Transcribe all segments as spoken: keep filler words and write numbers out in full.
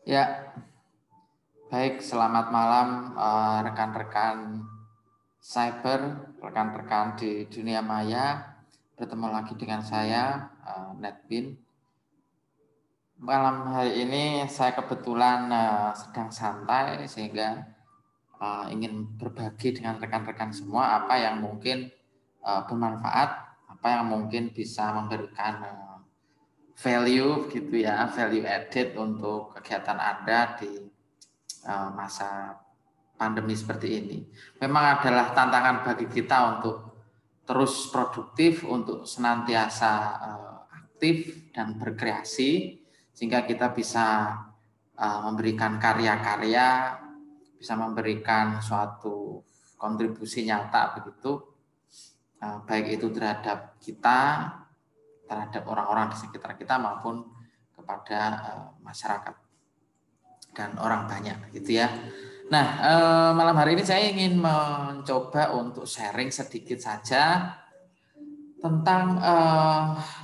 Ya, baik. Selamat malam eh, rekan-rekan cyber, rekan-rekan di dunia maya. Bertemu lagi dengan saya, eh, Netbin. Malam hari ini saya kebetulan eh, sedang santai sehingga eh, ingin berbagi dengan rekan-rekan semua apa yang mungkin eh, bermanfaat, apa yang mungkin bisa memberikan eh, value gitu ya, value added untuk kegiatan Anda di masa pandemi seperti ini. Memang adalah tantangan bagi kita untuk terus produktif, untuk senantiasa aktif dan berkreasi, sehingga kita bisa memberikan karya-karya, bisa memberikan suatu kontribusi nyata begitu, baik itu terhadap kita, terhadap orang-orang di sekitar kita maupun kepada masyarakat dan orang banyak gitu ya. Nah, eh, malam hari ini saya ingin mencoba untuk sharing sedikit saja tentang eh,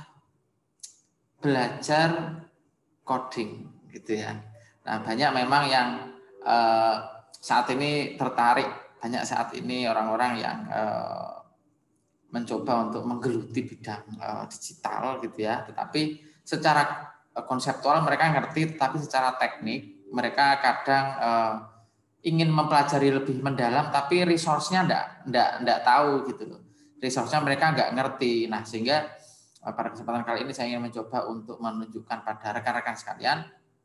belajar coding gitu ya. Nah, banyak memang yang eh, saat ini tertarik, banyak saat ini orang-orang yang eh, mencoba untuk menggeluti bidang eh, digital gitu ya. Tetapi secara konseptual mereka ngerti, tapi secara teknik mereka kadang eh, ingin mempelajari lebih mendalam, tapi resource-nya enggak, enggak, enggak tahu gitu loh. Resource-nya mereka enggak ngerti. Nah, sehingga pada kesempatan kali ini saya ingin mencoba untuk menunjukkan pada rekan-rekan sekalian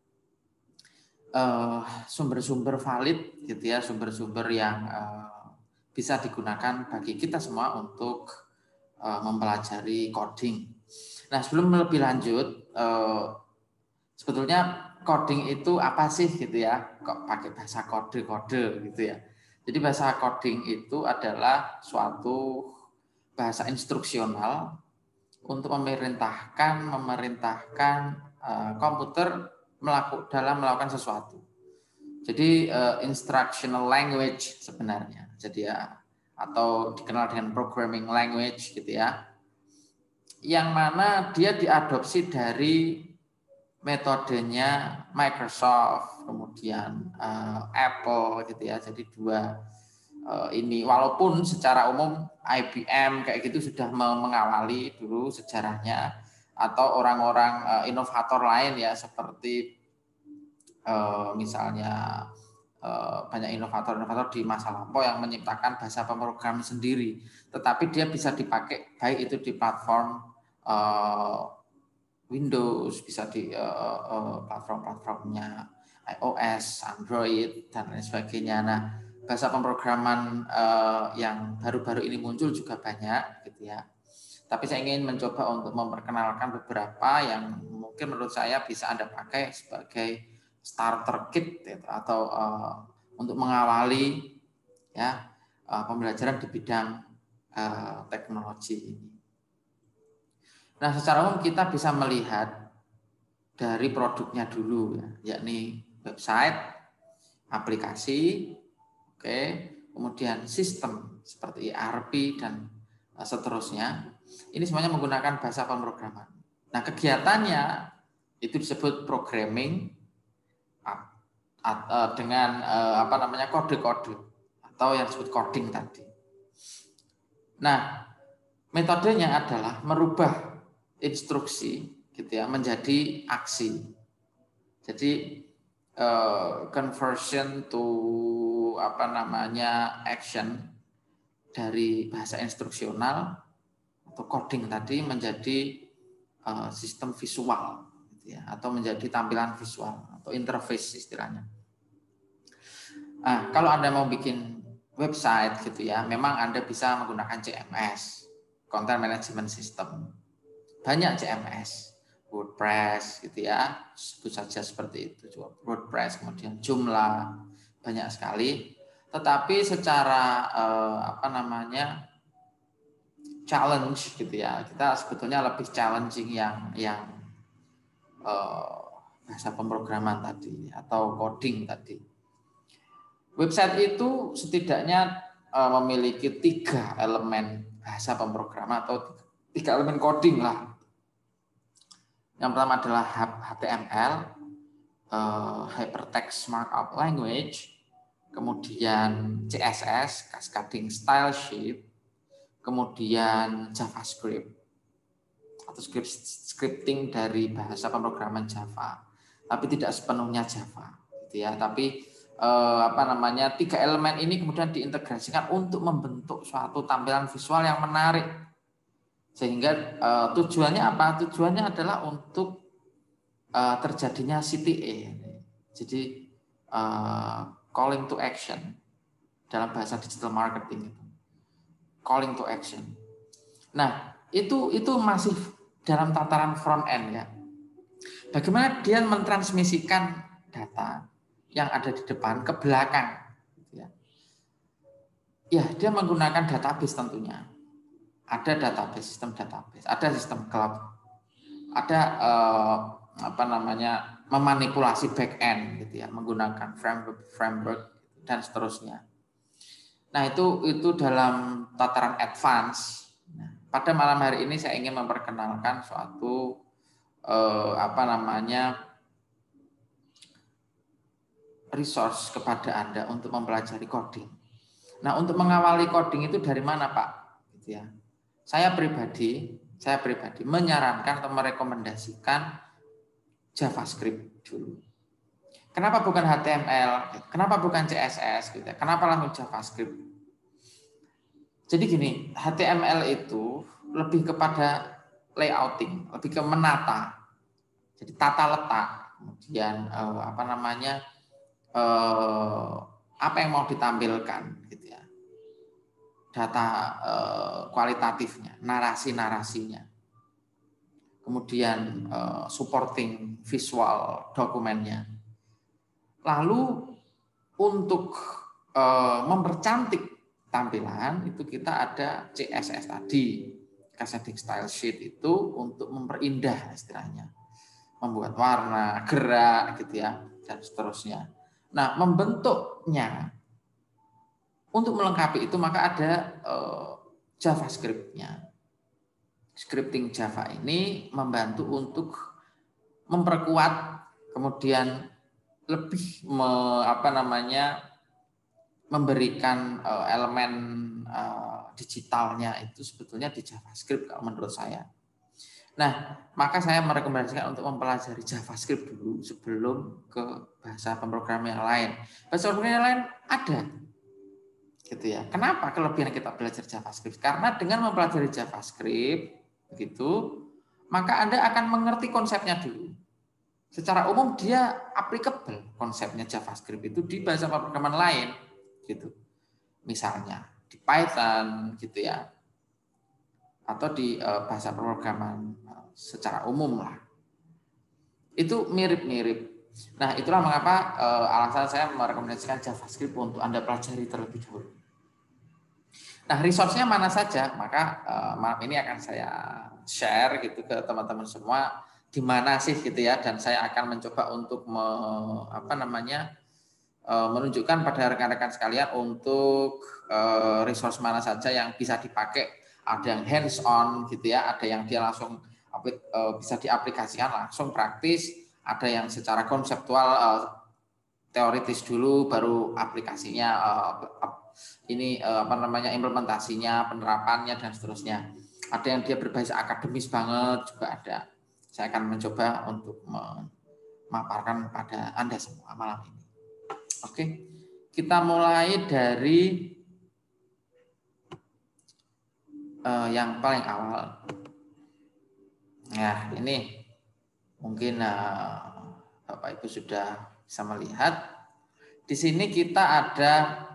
sumber-sumber uh, valid gitu ya, sumber-sumber yang uh, bisa digunakan bagi kita semua untuk uh, mempelajari coding. Nah, sebelum lebih lanjut, uh, sebetulnya coding itu apa sih gitu ya? Kok pakai bahasa kode-kode gitu ya? Jadi bahasa coding itu adalah suatu bahasa instruksional untuk memerintahkan memerintahkan uh, komputer melakukan dalam melakukan sesuatu. Jadi uh, instructional language sebenarnya. Jadi ya, atau dikenal dengan programming language gitu ya. Yang mana dia diadopsi dari metodenya Microsoft, kemudian uh, Apple gitu ya. Jadi dua uh, ini walaupun secara umum I B M kayak gitu sudah mengawali dulu sejarahnya, atau orang-orang uh, inovator lain ya seperti uh, misalnya uh, banyak inovator-inovator di masa lampau yang menciptakan bahasa pemrograman sendiri. Tetapi dia bisa dipakai baik itu di platform uh, Windows, bisa di uh, uh, platform-platformnya iOS, Android, dan lain sebagainya. Nah, bahasa pemrograman uh, yang baru-baru ini muncul juga banyak, gitu ya. Tapi saya ingin mencoba untuk memperkenalkan beberapa yang mungkin menurut saya bisa Anda pakai sebagai starter kit, gitu, atau uh, untuk mengawali ya uh, pembelajaran di bidang uh, teknologi ini. Nah, secara umum kita bisa melihat dari produknya dulu, ya, yakni website, aplikasi, oke, kemudian sistem seperti E R P dan seterusnya. Ini semuanya menggunakan bahasa pemrograman. Nah, kegiatannya itu disebut programming dengan apa namanya kode-kode atau yang disebut coding tadi. Nah, metodenya adalah merubah instruksi gitu ya menjadi aksi. Jadi uh, conversion to apa namanya action dari bahasa instruksional atau coding tadi menjadi uh, sistem visual gitu ya, atau menjadi tampilan visual atau interface istilahnya. Nah, kalau Anda mau bikin website gitu ya, memang Anda bisa menggunakan C M S, Content Management System. Banyak C M S, WordPress gitu ya, sebut saja seperti itu. WordPress, kemudian Joomla, banyak sekali. Tetapi secara eh, apa namanya challenge gitu ya, kita sebetulnya lebih challenging yang yang eh, bahasa pemrograman tadi atau coding tadi. Website itu setidaknya eh, memiliki tiga elemen bahasa pemrograman atau tiga elemen coding lah. Yang pertama adalah H T M L, uh, Hypertext Markup Language, kemudian C S S, Cascading Style Sheet, kemudian JavaScript atau scripting dari bahasa pemrograman Java, tapi tidak sepenuhnya Java, gitu ya. Tapi eh, apa namanya tiga elemen ini kemudian diintegrasikan untuk membentuk suatu tampilan visual yang menarik, sehingga eh, tujuannya apa? Tujuannya adalah untuk eh, terjadinya C T A, jadi eh, calling to action dalam bahasa digital marketing itu, calling to action. Nah, itu itu masih dalam tataran front end ya. Bagaimana dia mentransmisikan data yang ada di depan ke belakang, ya. Ya, dia menggunakan database tentunya. Ada database, sistem database, ada sistem cloud, ada eh, apa namanya memanipulasi back end, gitu ya, menggunakan framework, framework dan seterusnya. Nah, itu itu dalam tataran advance. Nah, pada malam hari ini saya ingin memperkenalkan suatu eh, apa namanya resource kepada Anda untuk mempelajari coding. Nah, untuk mengawali coding itu dari mana, Pak? Gitu ya. Saya pribadi, saya pribadi menyarankan atau merekomendasikan JavaScript dulu. Kenapa bukan H T M L? Kenapa bukan C S S? Gitu ya. Kenapa langsung JavaScript? Jadi gini, H T M L itu lebih kepada layouting, lebih ke menata. Jadi tata letak, kemudian eh, apa namanya eh, apa yang mau ditampilkan, gitu ya. Data eh, kualitatifnya, narasi-narasinya. Kemudian eh, supporting visual dokumennya. Lalu untuk eh, mempercantik tampilan itu kita ada C S S tadi, Cascading Style Sheet itu untuk memperindah istilahnya, membuat warna, gerak, gitu ya, dan seterusnya. Nah, membentuknya untuk melengkapi itu maka ada eh, JavaScript-nya. Scripting Java ini membantu untuk memperkuat, kemudian lebih me, apa namanya memberikan uh, elemen uh, digitalnya itu sebetulnya di JavaScript kalau menurut saya. Nah, maka saya merekomendasikan untuk mempelajari JavaScript dulu sebelum ke bahasa pemrograman yang lain. Bahasa pemrograman yang lain ada, gitu ya. Kenapa kelebihan kita belajar JavaScript? Karena dengan mempelajari JavaScript, begitu, maka Anda akan mengerti konsepnya dulu. Secara umum dia applicable konsepnya JavaScript itu di bahasa pemrograman lain, gitu. Misalnya di Python, gitu ya, atau di uh, bahasa pemrograman uh, secara umum lah. Itu mirip-mirip. Nah, itulah mengapa uh, alasan saya merekomendasikan JavaScript untuk Anda pelajari terlebih dahulu. Nah, resource-nya mana saja? Maka uh, malam ini akan saya share gitu ke teman-teman semua di mana sih gitu ya, dan saya akan mencoba untuk me, apa namanya uh, menunjukkan pada rekan-rekan sekalian untuk uh, resource mana saja yang bisa dipakai. Ada yang hands on gitu ya, ada yang dia langsung uh, bisa diaplikasikan langsung praktis, ada yang secara konseptual uh, teoritis dulu baru aplikasinya uh, ini uh, apa namanya implementasinya, penerapannya dan seterusnya. Ada yang dia berbasis akademis banget juga ada. Saya akan mencoba untuk memaparkan pada Anda semua malam ini. Oke, kita mulai dari uh, yang paling awal. Nah, ini mungkin uh, Bapak Ibu sudah bisa melihat. Di sini kita ada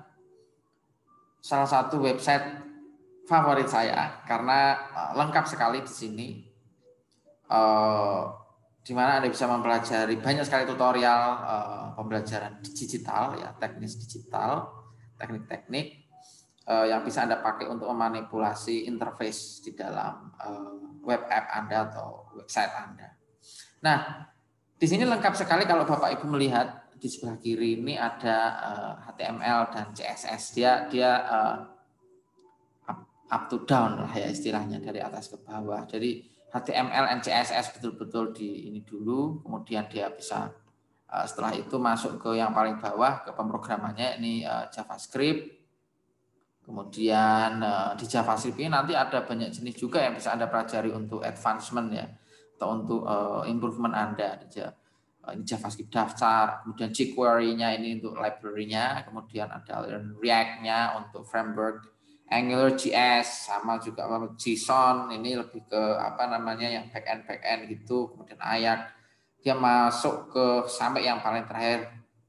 salah satu website favorit saya karena uh, lengkap sekali di sini. Uh, di mana Anda bisa mempelajari banyak sekali tutorial uh, pembelajaran digital ya, teknis digital, teknik-teknik uh, yang bisa Anda pakai untuk memanipulasi interface di dalam uh, web app Anda atau website Anda. Nah, di sini lengkap sekali kalau Bapak Ibu melihat di sebelah kiri ini ada uh, H T M L dan C S S. Dia dia uh, up, up to down lah ya istilahnya, dari atas ke bawah. Jadi H T M L dan C S S betul-betul di ini dulu, kemudian dia bisa Setelah itu masuk ke yang paling bawah, ke pemrogramannya, ini JavaScript. Kemudian di JavaScript ini nanti ada banyak jenis juga yang bisa Anda pelajari untuk advancement ya, atau untuk improvement Anda. Ini JavaScript daftar, kemudian jQuery-nya ini untuk library-nya, kemudian ada React-nya untuk framework, AngularJS, sama juga JSON, ini lebih ke apa namanya yang back-end back-end gitu, kemudian Ajax. Dia masuk ke sampai yang paling terakhir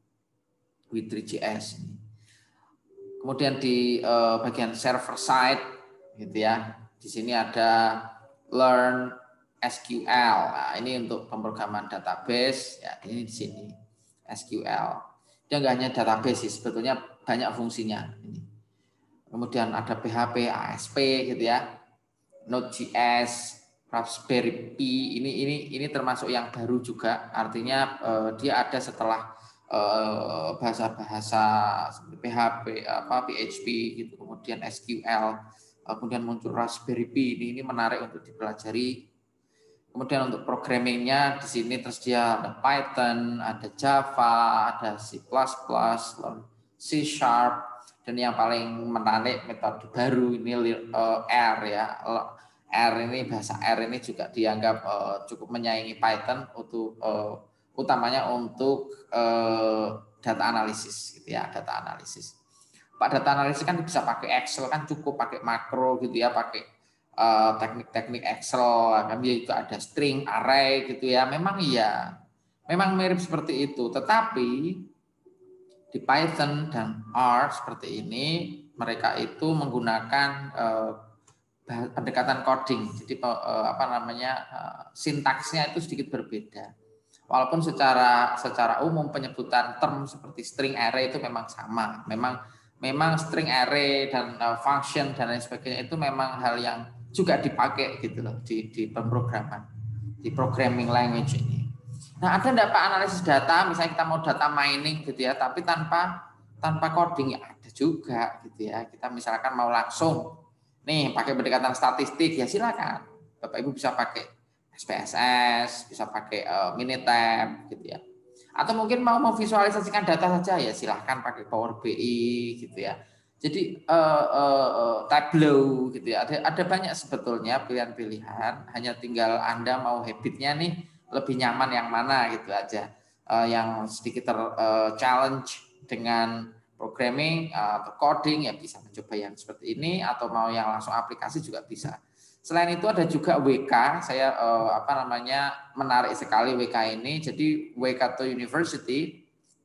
W three J S. Kemudian di uh, bagian server side gitu ya. Di sini ada learn S Q L. Nah, ini untuk pemrograman database ya, ini di sini S Q L. Dia nggak hanya database sih, sebetulnya banyak fungsinya ini. Kemudian ada P H P, A S P gitu ya. Node.js, Raspberry Pi, ini ini ini termasuk yang baru juga, artinya uh, dia ada setelah bahasa-bahasa uh, seperti P H P, apa P H P gitu, kemudian S Q L, uh, kemudian muncul Raspberry Pi, ini, ini menarik untuk dipelajari. Kemudian untuk programmingnya di sini tersedia ada Python, ada Java, ada C plus plus, C Sharp. Dan yang paling menarik metode baru ini uh, R ya. R ini bahasa R ini juga dianggap uh, cukup menyaingi Python untuk uh, utamanya untuk uh, data analisis gitu ya, data analisis. Pak data analisis kan bisa pakai Excel kan cukup, pakai makro gitu ya, pakai uh, teknik-teknik Excel, kan dia juga ada string, array gitu ya. Memang iya. Memang mirip seperti itu, tetapi di Python dan R seperti ini, mereka itu menggunakan uh, pendekatan coding. Jadi uh, apa namanya uh, sintaksnya itu sedikit berbeda. Walaupun secara secara umum penyebutan term seperti string array itu memang sama. Memang memang string array dan uh, function dan lain sebagainya itu memang hal yang juga dipakai gitu loh di di pemrograman, di programming language ini. Nah, ada enggak Pak analisis data, misalnya kita mau data mining gitu ya, tapi tanpa tanpa coding ya ada juga gitu ya. Kita misalkan mau langsung nih pakai pendekatan statistik ya silakan. Bapak Ibu bisa pakai S P S S, bisa pakai uh, Minitab gitu ya. Atau mungkin mau memvisualisasikan data saja ya silahkan pakai Power B I gitu ya. Jadi uh, uh, uh, Tableau gitu ya. Ada ada banyak sebetulnya pilihan-pilihan, hanya tinggal Anda mau habitnya nih lebih nyaman yang mana gitu aja. Uh, yang sedikit ter uh, challenge dengan programming atau uh, coding ya bisa mencoba yang seperti ini, atau mau yang langsung aplikasi juga bisa. Selain itu ada juga W K, saya uh, apa namanya menarik sekali W K ini. Jadi Waikato University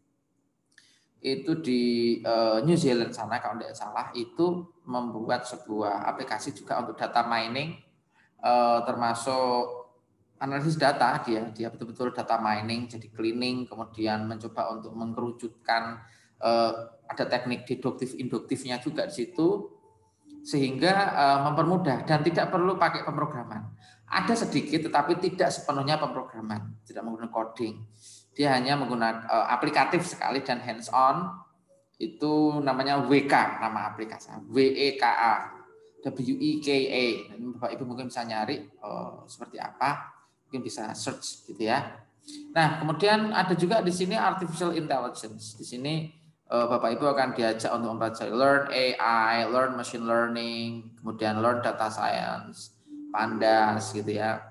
itu di uh, New Zealand sana kalau tidak salah itu membuat sebuah aplikasi juga untuk data mining, uh, termasuk analisis data. Dia dia betul-betul data mining, jadi cleaning, kemudian mencoba untuk mengkerucutkan, uh, ada teknik deduktif induktifnya juga di situ, sehingga uh, mempermudah dan tidak perlu pakai pemrograman. Ada sedikit tetapi tidak sepenuhnya pemrograman, tidak menggunakan coding. Dia hanya menggunakan uh, aplikatif sekali dan hands on. Itu namanya W K, nama aplikasi W E K A, W E K A. Bapak Ibu mungkin bisa nyari uh, seperti apa, mungkin bisa search gitu ya. Nah, kemudian ada juga di sini artificial intelligence. Di sini Bapak Ibu akan diajak untuk mempelajari learn A I, learn machine learning, kemudian learn data science, pandas gitu ya.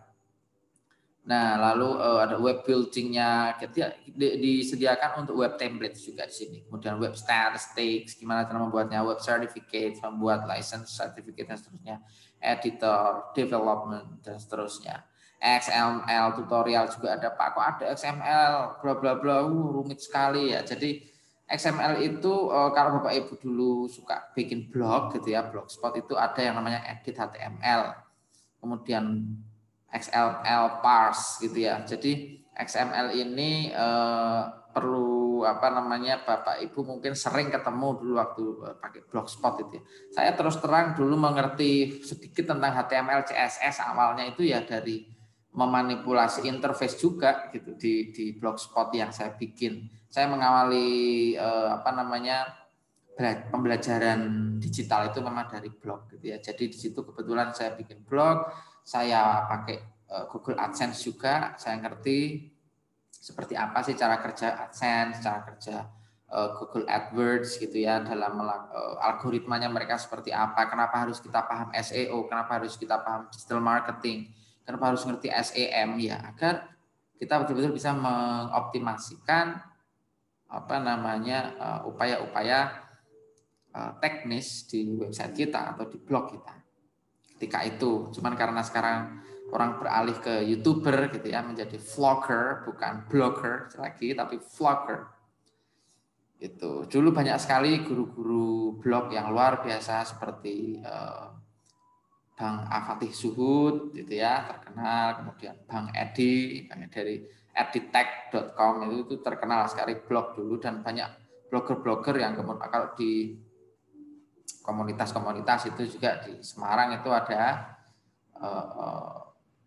Nah, lalu ada web building-nya, disediakan untuk web template juga di sini. Kemudian web statistics, gimana cara membuatnya, web certificate, membuat license certificate dan seterusnya, editor, development dan seterusnya. X M L tutorial juga ada, Pak. Kok ada X M L, bla bla bla, rumit sekali ya. Jadi X M L itu kalau Bapak Ibu dulu suka bikin blog gitu ya, blogspot itu ada yang namanya edit H T M L, kemudian X M L parse gitu ya. Jadi X M L ini eh, perlu apa namanya Bapak Ibu mungkin sering ketemu dulu waktu pakai blogspot itu ya. Saya terus terang dulu mengerti sedikit tentang H T M L C S S awalnya itu ya dari memanipulasi interface juga gitu di di blogspot yang saya bikin. Saya mengawali eh, apa namanya pembelajaran digital itu memang dari blog gitu ya. Jadi di situ kebetulan saya bikin blog, saya pakai eh, Google AdSense juga, saya ngerti. seperti apa sih cara kerja AdSense, cara kerja uh, Google AdWords gitu ya, dalam uh, algoritmanya mereka seperti apa, kenapa harus kita paham S E O, kenapa harus kita paham digital marketing, kenapa harus ngerti S E M ya, agar kita betul-betul bisa mengoptimasikan apa namanya upaya-upaya uh, uh, teknis di website kita atau di blog kita. Ketika itu, cuman karena sekarang orang beralih ke YouTuber gitu ya, menjadi vlogger, bukan blogger lagi, tapi vlogger. Itu dulu banyak sekali guru-guru blog yang luar biasa seperti uh, Bang Afatih Suhud gitu ya, terkenal, kemudian Bang Edi, dari editech dot com itu, itu terkenal sekali blog dulu, dan banyak blogger-blogger yang kemudian kalau di komunitas-komunitas itu juga di Semarang itu ada uh,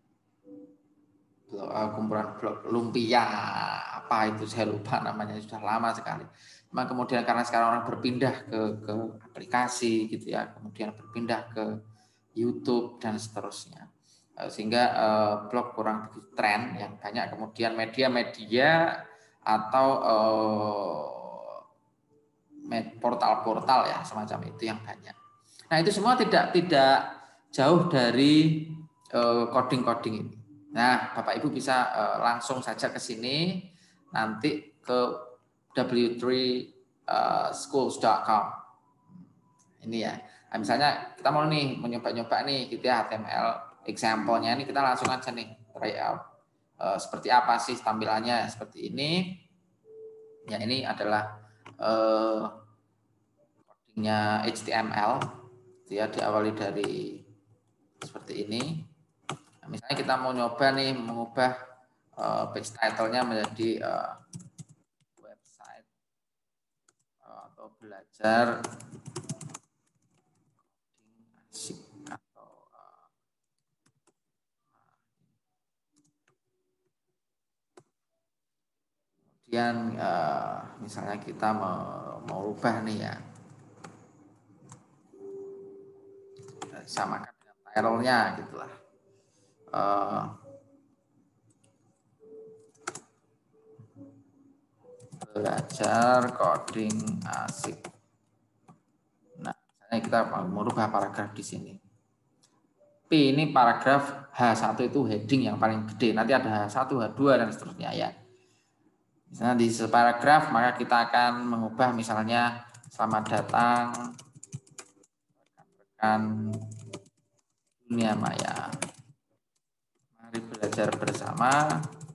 uh, kumpulan blog lumpia apa itu saya lupa namanya, sudah lama sekali. Cuma kemudian karena sekarang orang berpindah ke ke aplikasi gitu ya, kemudian berpindah ke YouTube dan seterusnya, uh, sehingga uh, blog kurang begitu tren, yang banyak kemudian media-media atau uh, portal-portal ya semacam itu yang banyak. Nah itu semua tidak tidak jauh dari coding-coding uh, ini. Nah Bapak Ibu bisa uh, langsung saja ke sini, nanti ke w tiga schools dot com. Ini ya. Nah, misalnya kita mau nih mencoba-nyoba nih gitu ya, H T M L example-nya ini, kita langsung aja nih try out uh, seperti apa sih tampilannya, seperti ini. Ya ini adalah uh, codingnya H T M L. Ya, diawali dari seperti ini. Nah, misalnya kita mau nyoba nih mengubah uh, page title-nya menjadi uh, website uh, atau belajar asik atau uh, kemudian uh, misalnya kita mau, mau ubah nih ya, samakan dengan title-nya gitulah. Uh, belajar coding asik. Nah, misalnya kita mau merubah paragraf di sini. P ini paragraf, H satu itu heading yang paling gede. Nanti ada H satu, H dua dan seterusnya ya. Misalnya di paragraf, maka kita akan mengubah misalnya selamat datang rekan-rekan dunia maya. Mari belajar bersama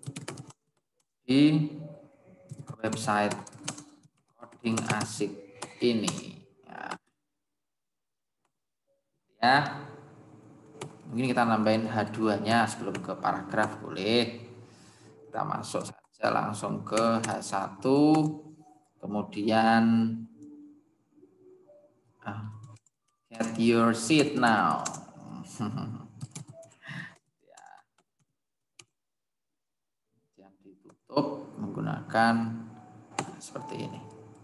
di website coding asik ini. Ya. ya. Mungkin kita nambahin H dua-nya sebelum ke paragraf boleh. Kita masuk saja langsung ke H satu. Kemudian ah, get your seat now. ya. Yang ditutup menggunakan seperti ini.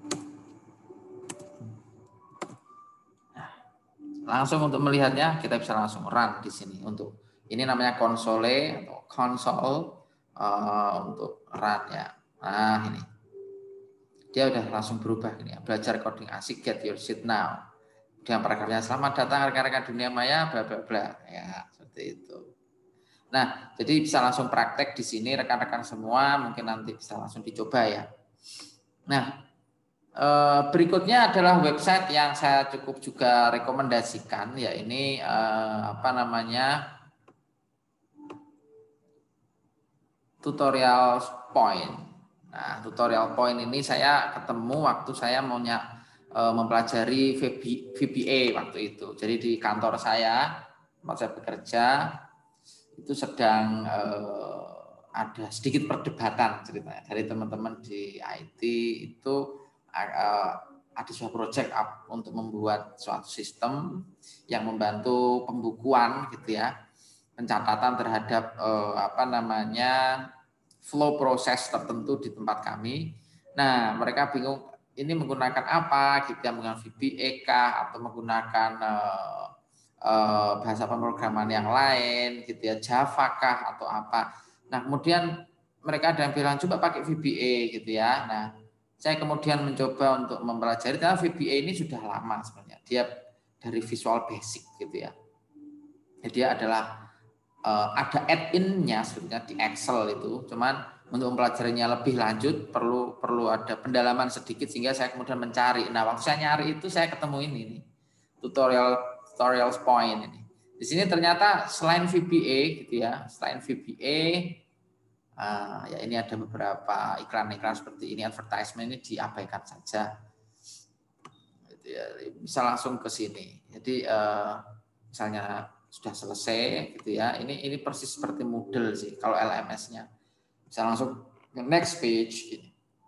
Nah, langsung untuk melihatnya kita bisa langsung run di sini. Untuk ini namanya konsole atau console uh, untuk run ya. Nah ini dia udah langsung berubah ini ya. Belajar coding asik, get your seat now. Dengan paragrafnya selamat datang rekan-rekan dunia maya bla bla bla ya, seperti itu. Nah, jadi bisa langsung praktek di sini rekan-rekan semua, mungkin nanti bisa langsung dicoba ya. Nah, berikutnya adalah website yang saya cukup juga rekomendasikan, ya ini apa namanya Tutorial Point. Nah, Tutorial Point ini saya ketemu waktu saya maunya mempelajari V B A waktu itu. Jadi di kantor saya, tempat saya bekerja, itu sedang eh, ada sedikit perdebatan ceritanya dari teman-teman di I T itu eh, ada sebuah proyek untuk membuat suatu sistem yang membantu pembukuan gitu ya, pencatatan terhadap eh, apa namanya flow proses tertentu di tempat kami. Nah, mereka bingung ini menggunakan apa gitu ya, menggunakan V B A kah atau menggunakan eh, eh, bahasa pemrograman yang lain gitu ya, Java kah atau apa. Nah, kemudian mereka ada yang bilang coba pakai V B A gitu ya. Nah, saya kemudian mencoba untuk mempelajari, karena V B A ini sudah lama sebenarnya. Dia dari Visual Basic gitu ya. Jadi dia adalah uh, ada add-in-nya sebenarnya di Excel itu. Cuman untuk mempelajarinya lebih lanjut perlu perlu ada pendalaman sedikit sehingga saya kemudian mencari. Nah, waktu saya nyari itu saya ketemu ini nih. Tutorial tutorial point ini. Di sini ternyata selain V B A gitu ya, selain V B A uh, ya ini ada beberapa iklan-iklan seperti ini, advertisement ini diabaikan saja. Gitu ya, bisa langsung ke sini. Jadi uh, misalnya sudah selesai gitu ya. Ini ini persis seperti Moodle sih kalau L M S-nya. Bisa langsung ke next page gini.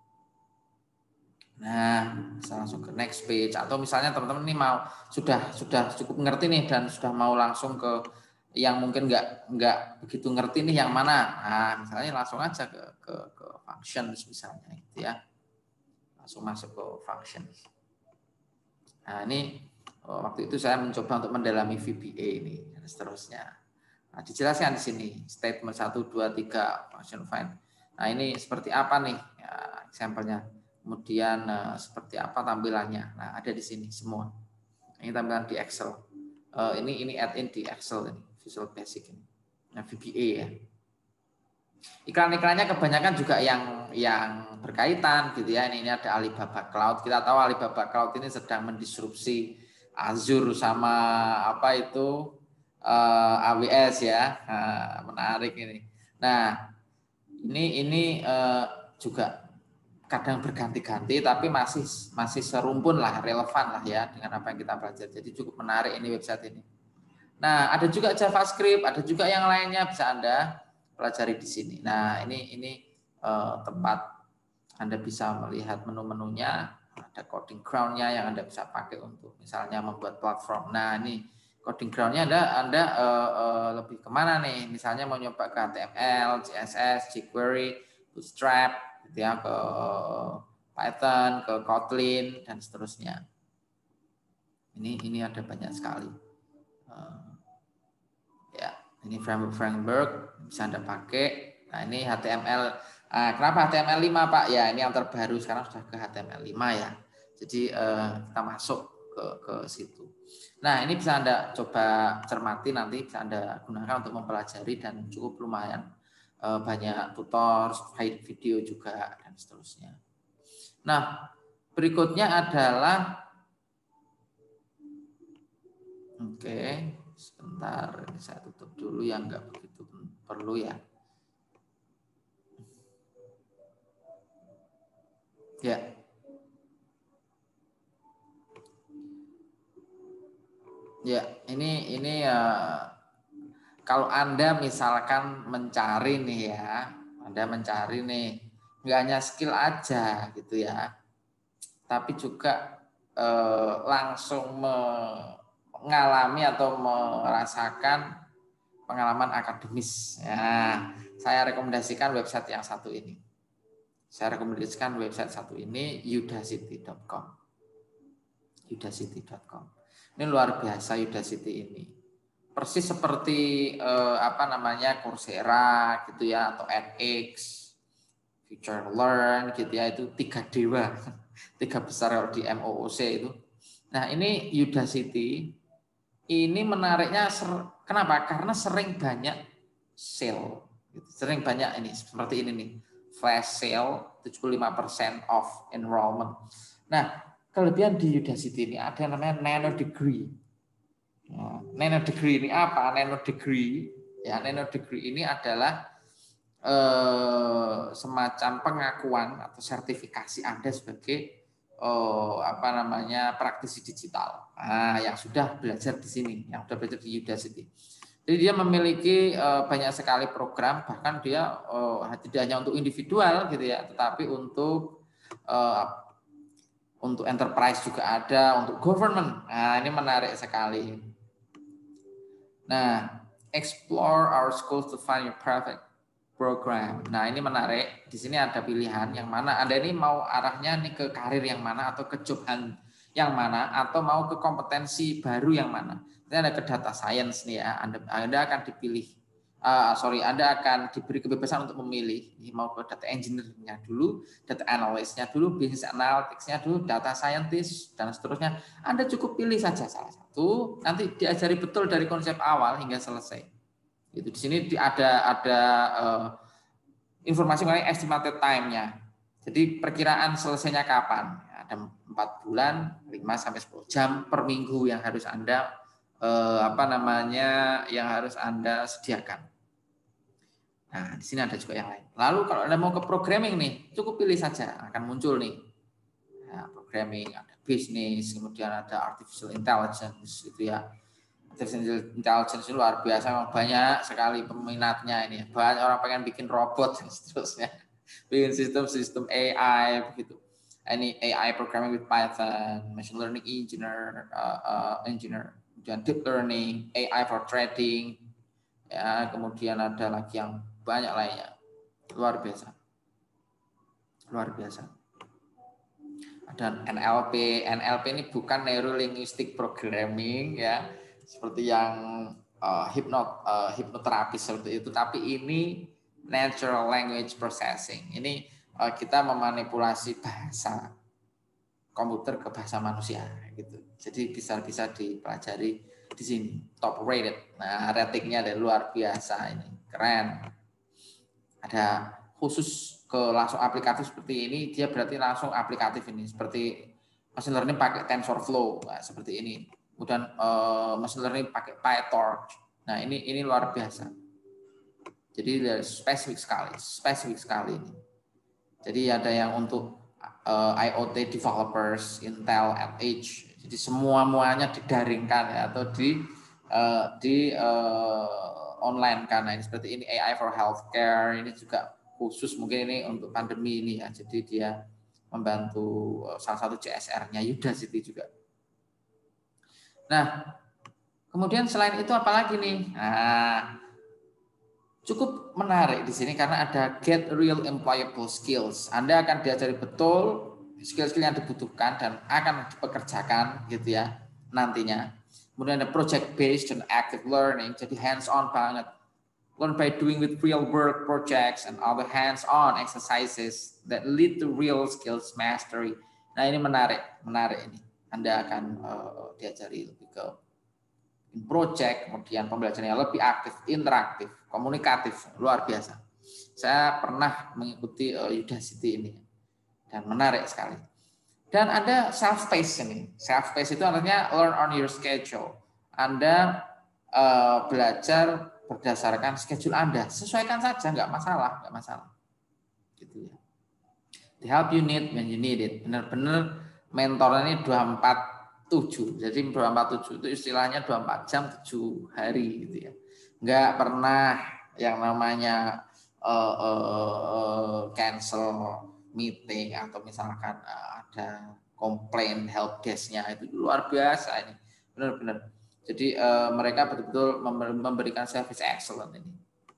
Nah, bisa langsung ke next page atau misalnya teman-teman ini mau sudah sudah cukup ngerti nih dan sudah mau langsung ke yang mungkin nggak nggak begitu ngerti nih yang mana. Nah, misalnya langsung aja ke ke ke functions misalnya gitu ya. Langsung masuk ke functions. Nah, ini waktu itu saya mencoba untuk mendalami V B A ini dan seterusnya. Nah, dijelaskan di sini statement satu, dua, tiga function find. Nah, ini seperti apa nih ya, sampelnya. Kemudian uh, seperti apa tampilannya. Nah, ada di sini semua. Ini tampilan di Excel. Uh, ini ini add-in di Excel ini, Visual Basic ini. Nah, V B A ya. Iklan-iklannya kebanyakan juga yang yang berkaitan gitu ya. Ini, ini ada Alibaba Cloud. Kita tahu Alibaba Cloud ini sedang mendisrupsi Azure sama apa itu uh, A W S ya. Nah, menarik ini. Nah, ini ini uh, juga kadang berganti-ganti tapi masih masih serumpun lah, relevan lah ya dengan apa yang kita pelajari. Jadi cukup menarik ini website ini. Nah, ada juga JavaScript, ada juga yang lainnya bisa Anda pelajari di sini. Nah, ini ini uh, tempat Anda bisa melihat menu-menunya, ada coding ground-nya yang Anda bisa pakai untuk misalnya membuat platform. Nah, ini coding ground-nya Anda Anda uh, uh, lebih kemana nih? Misalnya mau nyoba ke H T M L, C S S, jQuery, Bootstrap, gitu ya, ke Python, ke Kotlin dan seterusnya. Ini ini ada banyak sekali. Uh, ya, ini framework-framework bisa Anda pakai. Nah, ini H T M L. Nah, kenapa H T M L lima, Pak? Ya, ini yang terbaru sekarang sudah ke H T M L lima ya. Jadi uh, kita masuk ke ke situ. Nah, ini bisa Anda coba cermati nanti, bisa Anda gunakan untuk mempelajari dan cukup lumayan. Banyak tutor, video juga dan seterusnya. Nah, berikutnya adalah oke, sebentar ini saya tutup dulu yang nggak begitu perlu ya. Ya. Ya, ini ini ya kalau Anda misalkan mencari nih ya, Anda mencari nih, nggak hanya skill aja gitu ya, tapi juga eh, langsung mengalami atau merasakan pengalaman akademis. Ya, saya rekomendasikan website yang satu ini. Saya rekomendasikan website satu ini, udacity dot com. udacity dot com. Ini luar biasa Udacity ini. Persis seperti eh, apa namanya Coursera gitu ya atau edX, Future Learn gitu ya, itu tiga dewa, tiga besar di M O O C itu. Nah, ini Udacity ini menariknya ser, kenapa? Karena sering banyak sale, gitu. Sering banyak ini seperti ini nih, flash sale tujuh puluh lima persen off enrollment. Nah, kelebihan di Udacity ini ada yang namanya nano degree. Nah, nano degree ini apa? Nano degree, ya nano degree ini adalah eh, semacam pengakuan atau sertifikasi Anda sebagai eh, apa namanya praktisi digital. Nah, yang sudah belajar di sini, yang sudah belajar di Udacity. Jadi dia memiliki eh, banyak sekali program, bahkan dia eh, tidak hanya untuk individual gitu ya, tetapi untuk eh, untuk enterprise juga ada, untuk government. Nah, ini menarik sekali. Nah, explore our schools to find your perfect program. Nah, ini menarik. Di sini ada pilihan yang mana Anda ini mau arahnya nih ke karir yang mana atau ke job yang mana atau mau ke kompetensi baru yang mana. Ini ada ke data science nih ya. Anda, Anda akan dipilih uh, sorry, Anda akan diberi kebebasan untuk memilih mau ke data engineer-nya dulu, data analyst-nya dulu, business analytics-nya dulu, data scientist dan seterusnya. Anda cukup pilih saja salah satu, nanti diajari betul dari konsep awal hingga selesai. Itu di sini ada ada uh, informasi mengenai estimated time-nya. Jadi perkiraan selesainya kapan? Ada empat bulan, lima sampai sepuluh jam per minggu yang harus Anda eh, apa namanya yang harus Anda sediakan. Nah, di sini ada juga yang lain. Lalu kalau Anda mau ke programming nih, cukup pilih saja, akan muncul nih. Nah, programming, ada bisnis, kemudian ada artificial intelligence gitu ya. Artificial intelligence luar biasa, memang banyak sekali peminatnya ini. Banyak orang pengen bikin robot dan seterusnya. Bikin sistem-sistem A I begitu. Ini A I programming with Python, machine learning engineer, uh, uh, engineer, kemudian deep learning, A I for trading, ya, kemudian ada lagi yang banyak lainnya, luar biasa, luar biasa. Ada N L P, N L P ini bukan neuro linguistic programming ya, seperti yang uh, hipnot, uh, hipnoterapis seperti itu, tapi ini natural language processing. Ini uh, kita memanipulasi bahasa komputer ke bahasa manusia gitu. Jadi bisa-bisa dipelajari di sini. Top rated. Nah, ratingnya ada luar biasa ini. Keren. Ada khusus ke langsung aplikatif seperti ini, dia berarti langsung aplikatif ini. Seperti machine learning pakai TensorFlow, nah, seperti ini. Kemudian uh, machine learning pakai PyTorch. Nah, ini ini luar biasa. Jadi spesifik sekali, spesifik sekali ini. Jadi ada yang untuk uh, I O T developers, Intel at Edge. Jadi semua muanya didaringkan ya, atau di uh, di uh, online kan. Nah, ini seperti ini A I for healthcare. Ini juga khusus mungkin ini untuk pandemi ini ya. Jadi dia membantu uh, salah satu C S R-nya Udacity juga. Nah, kemudian selain itu apalagi nih? Nah, cukup menarik di sini karena ada get real employable skills. Anda akan diajari betul skill-skill yang dibutuhkan dan akan dipekerjakan gitu ya nantinya. Kemudian ada project based dan active learning, jadi hands on banget. Learn by doing with real world projects and other hands on exercises that lead to real skills mastery. Nah, ini menarik, menarik ini. Anda akan uh, diajari lebih ke project, kemudian pembelajarannya lebih aktif, interaktif, komunikatif, luar biasa. Saya pernah mengikuti uh, Udacity ini dan menarik sekali. Dan ada self-paced ini. Self-paced itu artinya learn on your schedule. Anda uh, belajar berdasarkan schedule Anda. Sesuaikan saja, nggak masalah, nggak masalah. Gitu ya. The help you need when you need it. Benar-benar mentor ini dua puluh empat tujuh. Jadi dua puluh empat tujuh itu istilahnya dua puluh empat jam tujuh hari gitu ya. Nggak pernah yang namanya uh, uh, cancel meeting atau misalkan uh, ada komplain help desk-nya, itu luar biasa ini. Benar-benar. Jadi uh, mereka betul-betul memberikan service excellent ini.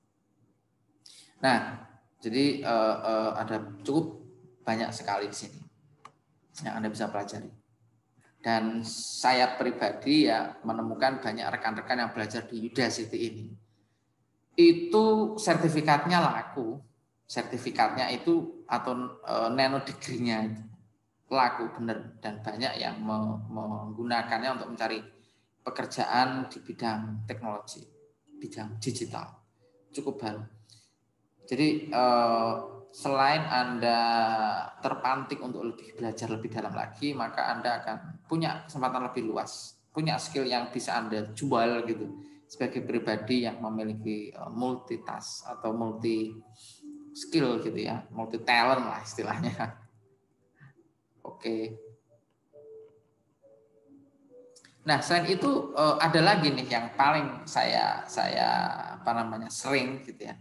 Nah, jadi uh, uh, ada cukup banyak sekali di sini yang Anda bisa pelajari. Dan saya pribadi ya menemukan banyak rekan-rekan yang belajar di Udacity ini. Itu sertifikatnya laku, sertifikatnya itu atau e, nano degree-nya itu laku benar, dan banyak yang menggunakannya untuk mencari pekerjaan di bidang teknologi, bidang digital, cukup baru. Jadi e, selain Anda terpantik untuk lebih belajar lebih dalam lagi, maka Anda akan punya kesempatan lebih luas, punya skill yang bisa Anda jual gitu. Sebagai pribadi yang memiliki multi task atau multi skill gitu ya, multi talent lah istilahnya. Oke. Nah, selain itu ada lagi nih yang paling saya saya apa namanya sering gitu ya.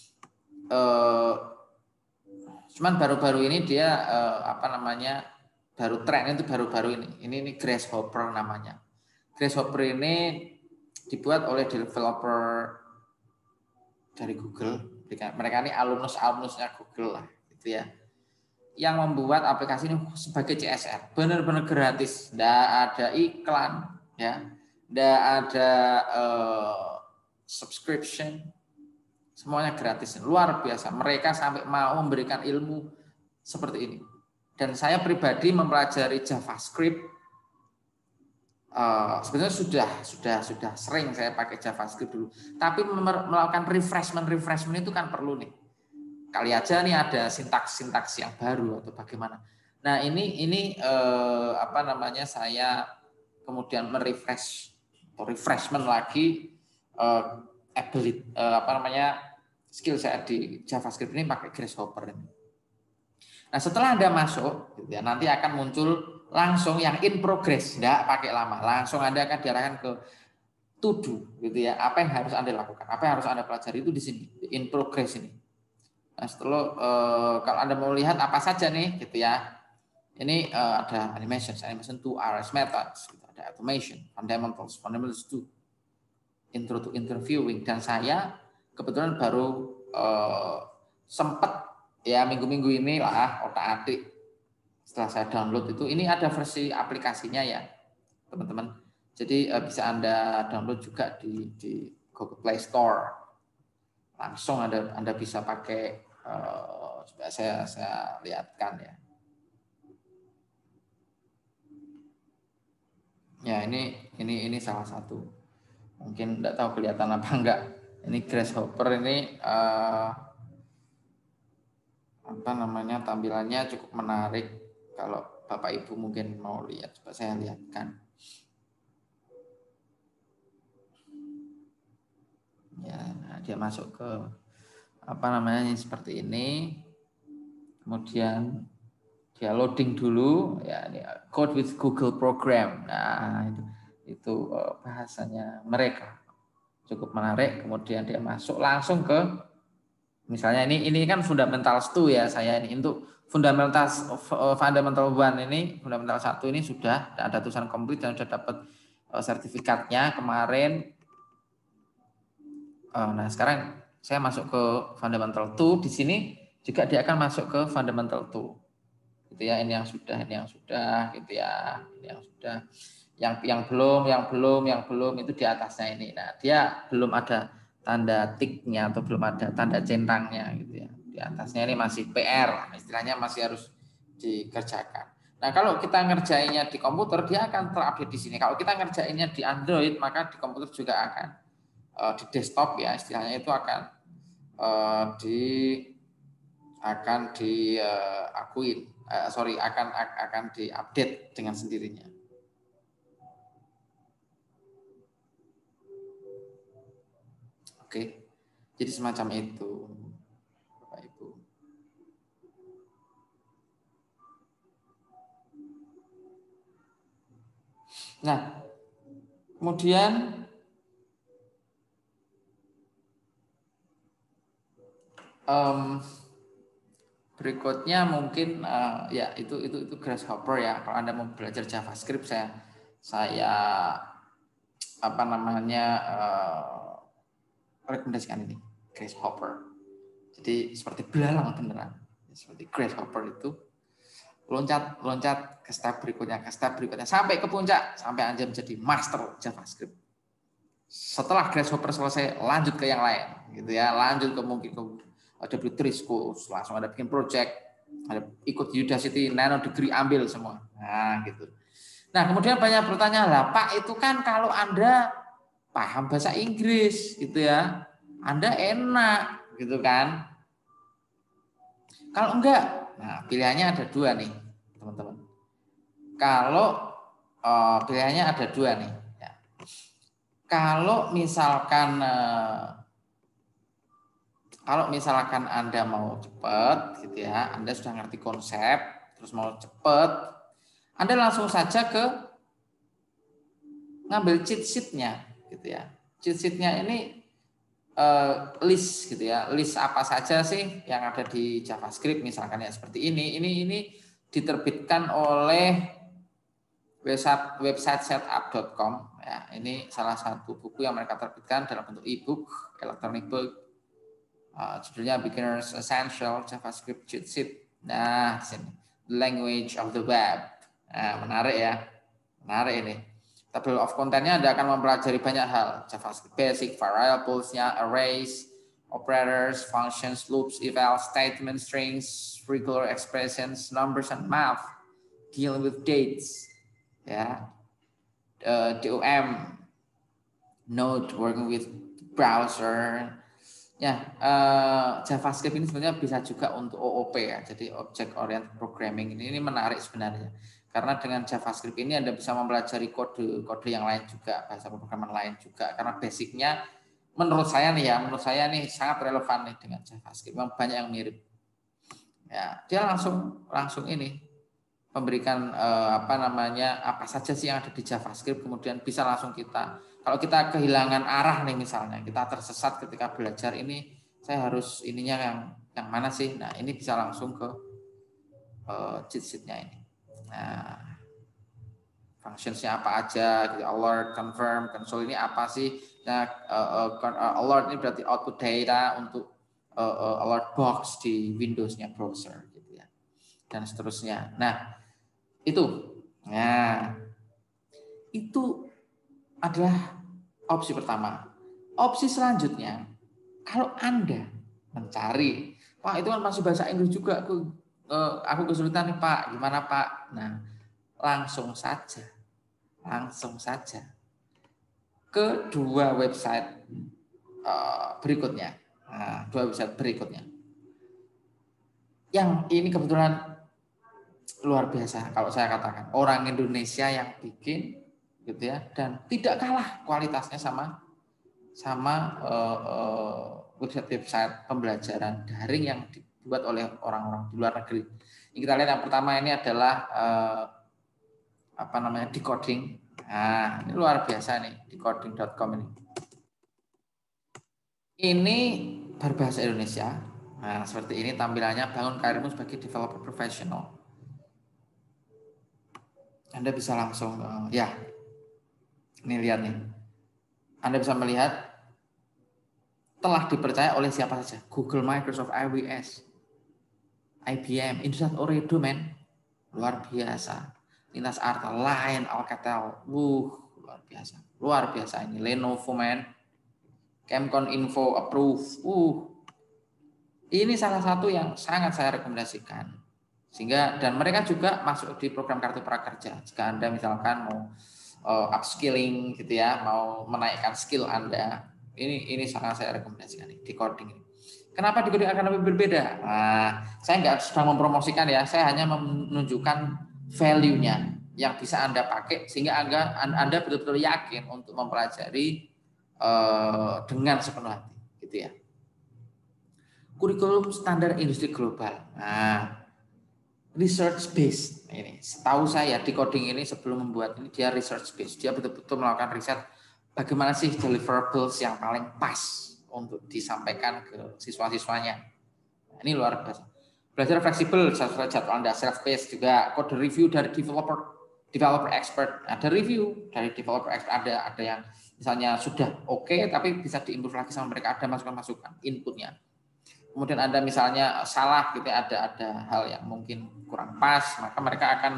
Cuman baru-baru ini dia apa namanya baru tren itu baru-baru ini. Ini ini Grasshopper namanya. Grasshopper ini dibuat oleh developer dari Google. Mereka ini alumnus-alumnusnya Google lah, gitu ya. Yang membuat aplikasi ini sebagai C S R, benar-benar gratis, tidak ada iklan, ya, tidak ada uh, subscription, Semuanya gratis, luar biasa. Mereka sampai mau memberikan ilmu seperti ini. Dan saya pribadi mempelajari JavaScript. Uh, sebenarnya sudah sudah sudah sering saya pakai JavaScript dulu. Tapi melakukan refreshment refreshment itu kan perlu nih. Kali aja nih ada sintaks-sintaks yang baru atau bagaimana. Nah ini ini uh, apa namanya saya kemudian merefresh atau refreshment lagi uh, ability uh, apa namanya skill saya di JavaScript ini pakai Grasshopper ini. Nah setelah Anda masuk, gitu ya, nanti akan muncul langsung yang in progress, tidak pakai lama, langsung Anda akan diarahkan ke to do, gitu ya. Apa yang harus Anda lakukan, apa yang harus Anda pelajari itu di sini, in progress ini. Nah setelah eh, kalau Anda mau lihat apa saja nih, gitu ya, ini eh, ada animation, animation to R S methods, gitu. Ada automation, fundamentals, fundamentals to, intro to interviewing, dan saya kebetulan baru eh, sempat ya minggu-minggu ini lah otak-atik setelah saya download itu, ini ada versi aplikasinya ya teman-teman, jadi uh, bisa Anda download juga di, di Google Play Store, langsung Anda Anda bisa pakai. Uh, coba saya saya lihatkan ya. Ya ini ini ini salah satu, mungkin tidak tahu kelihatan apa enggak. Ini Grasshopper ini uh, apa namanya tampilannya cukup menarik. Kalau Bapak Ibu mungkin mau lihat, coba saya lihatkan. Ya, nah dia masuk ke apa namanya seperti ini. Kemudian dia loading dulu ya, ini code with Google Program. Nah, itu itu bahasanya mereka. Cukup menarik. Kemudian dia masuk langsung ke misalnya ini ini kan fundamentals two ya, saya ini untuk fundamentals fundamental one ini, fundamental satu ini sudah ada tulisan komplit dan sudah dapat sertifikatnya kemarin. Nah, sekarang saya masuk ke fundamental two, di sini juga dia akan masuk ke fundamental two. Gitu ya, ini yang sudah, ini yang sudah gitu ya, ini yang sudah. Yang yang belum, yang belum, yang belum itu di atasnya ini. Nah, dia belum ada tanda tiknya atau belum ada tanda centangnya gitu ya. Di atasnya ini masih P R, istilahnya masih harus dikerjakan. Nah, kalau kita ngerjainnya di komputer dia akan terupdate di sini. Kalau kita ngerjainnya di Android, maka di komputer juga akan uh, di desktop ya, istilahnya itu akan uh, di akan diakuin, uh, uh, sorry akan akan diupdate dengan sendirinya. Oke, jadi semacam itu, Bapak Ibu. Nah, kemudian um, berikutnya mungkin uh, ya itu itu itu Grasshopper ya. Kalau Anda mau belajar JavaScript, saya saya apa namanya uh, rekomendasikan ini Grasshopper. Jadi seperti belalang beneran, seperti Grasshopper itu loncat loncat ke step berikutnya, ke step berikutnya sampai ke puncak, sampai Anda menjadi master JavaScript. Setelah Grasshopper selesai, lanjut ke yang lain, gitu ya, lanjut ke mungkin ke ada W three Schools, langsung ada bikin project, ada ikut Udacity, Nano Degree, ambil semua. Nah, gitu. Nah, kemudian banyak bertanya, lah Pak itu kan kalau Anda paham bahasa Inggris, gitu ya, Anda enak, gitu kan? Kalau enggak, nah pilihannya ada dua nih, teman-teman. Kalau uh, pilihannya ada dua nih. Ya. Kalau misalkan uh, kalau misalkan Anda mau cepat, gitu ya, Anda sudah ngerti konsep, terus mau cepat, Anda langsung saja ke ngambil cheat sheet-nya, gitu ya. Cheat sheet-nya ini uh, list, gitu ya, list apa saja sih yang ada di JavaScript, misalkan ya seperti ini, ini, ini diterbitkan oleh website website setup dot com ya. Ini salah satu buku yang mereka terbitkan dalam bentuk e-book, electronic book. Uh, judulnya Beginner's Essential JavaScript Cheat Sheet. Nah, sini Language of the Web. Nah, menarik ya, menarik ini. Table of content-nya Anda akan mempelajari banyak hal, JavaScript basic, variables-nya, arrays, operators, functions, loops, eval, statements, strings, regular expressions, numbers, and math. Dealing with dates, ya, uh, D O M, Node, working with browser. Ya, uh, JavaScript ini sebenarnya bisa juga untuk O O P ya, jadi Object Oriented Programming ini, ini menarik sebenarnya. Karena dengan JavaScript ini Anda bisa mempelajari kode-kode yang lain juga, bahasa pemrograman lain juga. Karena basicnya menurut saya nih ya, menurut saya nih sangat relevan nih dengan JavaScript. Memang banyak yang mirip. Ya, dia langsung langsung ini memberikan eh, apa namanya apa saja sih yang ada di JavaScript, kemudian bisa langsung kita, kalau kita kehilangan arah nih misalnya, kita tersesat ketika belajar ini, saya harus ininya yang yang mana sih? Nah, ini bisa langsung ke eh, cheat sheet-nya ini. Nah, functions-nya apa aja, gitu. Alert, confirm, console ini apa sih? Nah, uh, uh, alert ini berarti output data untuk uh, uh, alert box di Windows-nya browser, gitu ya, dan seterusnya. Nah, itu, nah, itu adalah opsi pertama. Opsi selanjutnya, kalau Anda mencari, Pak itu kan masih bahasa Inggris juga, aku uh, aku kesulitan nih Pak, gimana Pak? Nah, langsung saja, langsung saja ke dua website uh, berikutnya. Nah, dua website berikutnya. Yang ini kebetulan luar biasa kalau saya katakan. Orang Indonesia yang bikin gitu ya, dan tidak kalah kualitasnya sama sama uh, uh, website-website pembelajaran daring yang dibuat oleh orang-orang di luar negeri. Ini kita lihat yang pertama ini adalah uh, apa namanya decoding. Nah, ini luar biasa nih, decoding dot com ini. Ini berbahasa Indonesia. Nah, seperti ini tampilannya, bangun karirmu sebagai developer profesional. Anda bisa langsung, uh, ya, ini lihat nih. Anda bisa melihat telah dipercaya oleh siapa saja. Google, Microsoft, I B S, I B M, Indosat Ooredoo, men. Luar biasa. Lintas Arta, Line, Alcatel. Wuh, luar biasa. Luar biasa ini. Lenovo, men. Kemcon Info, approve. Uh, ini salah satu yang sangat saya rekomendasikan. Sehingga, dan mereka juga masuk di program Kartu Prakerja. Jika Anda misalkan mau uh, upskilling gitu ya, mau menaikkan skill Anda, ini ini sangat saya rekomendasikan nih, decoding ini. Kenapa decoding akan lebih berbeda? Nah, saya nggak sedang mempromosikan ya, saya hanya menunjukkan value-nya yang bisa Anda pakai sehingga Anda Anda betul-betul yakin untuk mempelajari uh, dengan sepenuh hati, gitu ya. Kurikulum standar industri global. Nah, research based ini. Setahu saya decoding ini sebelum membuat ini dia research based. Dia betul-betul melakukan riset bagaimana sih deliverables yang paling pas untuk disampaikan ke siswa-siswanya. Nah, ini luar biasa. Belajar fleksibel, jadwal Anda self-paced juga, kode review dari developer developer expert. Ada review dari developer expert, ada ada yang misalnya sudah oke okay, tapi bisa diimprove lagi sama mereka, ada masukan-masukan inputnya. Kemudian Anda misalnya salah gitu, ada ada hal yang mungkin kurang pas, maka mereka akan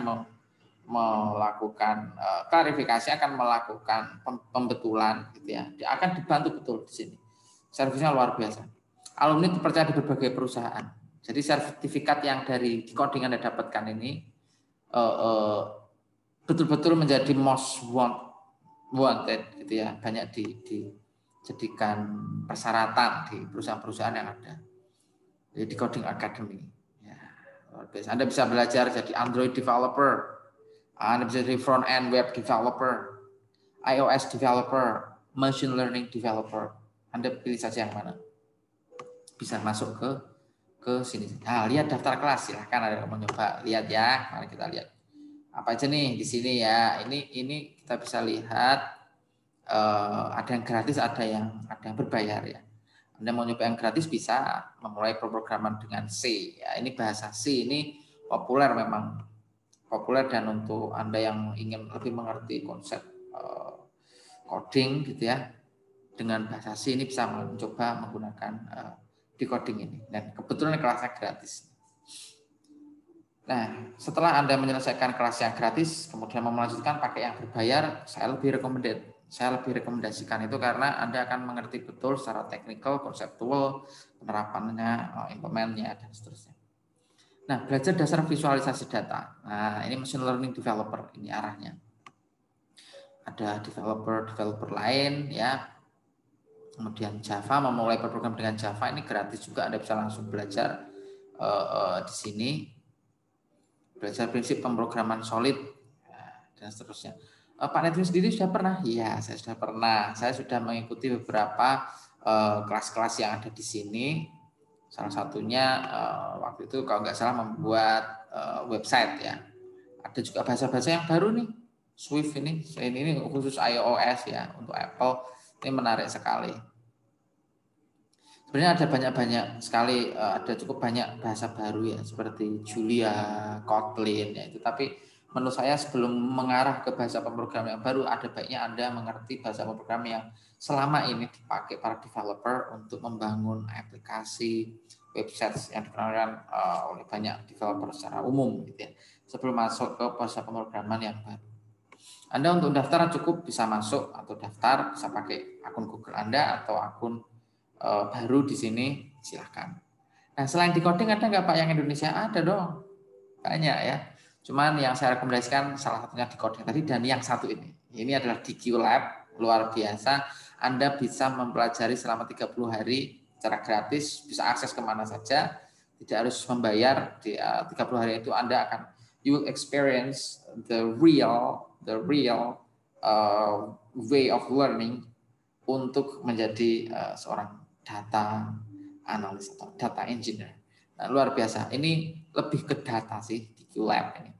melakukan uh, klarifikasi, akan melakukan pembetulan gitu ya. Dia akan dibantu betul di sini. Servisnya luar biasa. Alumni dipercaya di berbagai perusahaan. Jadi sertifikat yang dari decoding Anda dapatkan ini uh, uh, betul-betul menjadi most want, wanted gitu ya. Banyak di, dijadikan persyaratan di perusahaan-perusahaan yang ada. Jadi decoding academy. Ya, luar biasa. Anda bisa belajar jadi Android developer. Anda bisa jadi front end web developer, iOS developer, machine learning developer. Anda pilih saja yang mana. Bisa masuk ke ke sini. Nah, lihat daftar kelas, silahkan ada yang mau nyoba. Lihat ya, mari kita lihat. Apa aja nih di sini ya. Ini ini kita bisa lihat uh, ada yang gratis, ada yang ada yang berbayar ya. Anda mau nyoba yang gratis bisa memulai pemrograman dengan C. Ya, ini bahasa C ini populer memang. Populer, dan untuk Anda yang ingin lebih mengerti konsep uh, coding gitu ya, dengan bahasa C ini bisa mencoba menggunakan uh, decoding ini, dan kebetulan kelasnya gratis. Nah, setelah Anda menyelesaikan kelas yang gratis kemudian mau melanjutkan pakai yang berbayar, saya lebih recommended saya lebih rekomendasikan itu karena Anda akan mengerti betul secara teknikal, konseptual, penerapannya, implementnya, dan seterusnya. Nah, belajar dasar visualisasi data. Nah, ini machine learning developer, ini arahnya. Ada developer-developer lain, ya. Kemudian Java, memulai berprogram dengan Java, ini gratis juga, Anda bisa langsung belajar uh, uh, di sini. Belajar prinsip pemrograman solid, dan seterusnya. Pak Nedwin sendiri sudah pernah? Iya, saya sudah pernah. Saya sudah mengikuti beberapa kelas-kelas uh, yang ada di sini. Salah satunya uh, waktu itu kalau nggak salah membuat uh, website ya. Ada juga bahasa-bahasa yang baru nih, Swift ini, ini, ini khusus iOS ya, untuk Apple. Ini menarik sekali. Sebenarnya ada banyak-banyak sekali, uh, ada cukup banyak bahasa baru ya, seperti Julia, Kotlin ya itu. Tapi menurut saya sebelum mengarah ke bahasa pemrograman yang baru, ada baiknya Anda mengerti bahasa pemrograman yang selama ini dipakai para developer untuk membangun aplikasi, website yang digunakan uh, oleh banyak developer secara umum, gitu ya. Sebelum masuk ke bahasa pemrograman yang baru, Anda untuk daftar cukup bisa masuk atau daftar bisa pakai akun Google Anda atau akun uh, baru di sini, silahkan. Nah, selain di coding ada nggak Pak yang Indonesia? Ada dong, banyak ya. Cuman yang saya rekomendasikan salah satunya di coding tadi dan yang satu ini. Ini adalah D Q Lab, luar biasa. Anda bisa mempelajari selama tiga puluh hari secara gratis, bisa akses kemana saja, tidak harus membayar. Di uh, tiga puluh hari itu Anda akan you will experience the real the real uh, way of learning untuk menjadi uh, seorang data analis atau data engineer. Nah, luar biasa. Ini lebih ke data sih di D Q Lab ini.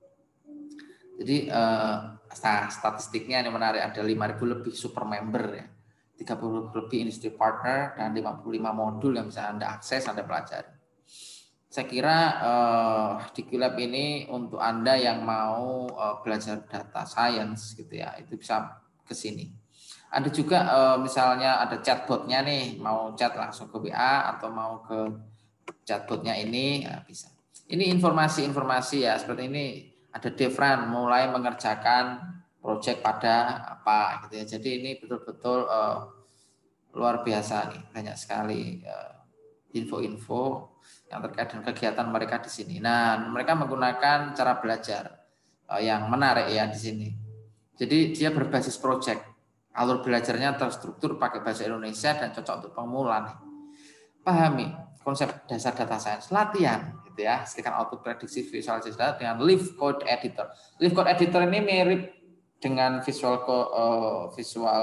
Jadi uh, statistiknya yang menarik, ada lima ribu lebih super member ya, tiga puluh lebih industry partner dan lima puluh lima modul yang bisa Anda akses, Anda pelajari. Saya kira uh, di D Q Lab ini untuk Anda yang mau uh, belajar data science gitu ya, itu bisa ke sini. Ada juga uh, misalnya ada chatbotnya nih, mau chat langsung ke W A atau mau ke chatbotnya ini, ya bisa. Ini informasi-informasi ya, seperti ini. Ada Devran mulai mengerjakan proyek pada apa gitu ya. Jadi ini betul-betul uh, luar biasa nih, banyak sekali uh, info-info yang terkait dengan kegiatan mereka di sini. Nah, mereka menggunakan cara belajar uh, yang menarik ya di sini. Jadi dia berbasis proyek. Alur belajarnya terstruktur pakai bahasa Indonesia dan cocok untuk pemula nih. Pahami konsep dasar data science, latihan gitu ya, hasilkan output prediksi visualisasi data dengan Live Code Editor. Live Code Editor ini mirip dengan Visual uh, Visual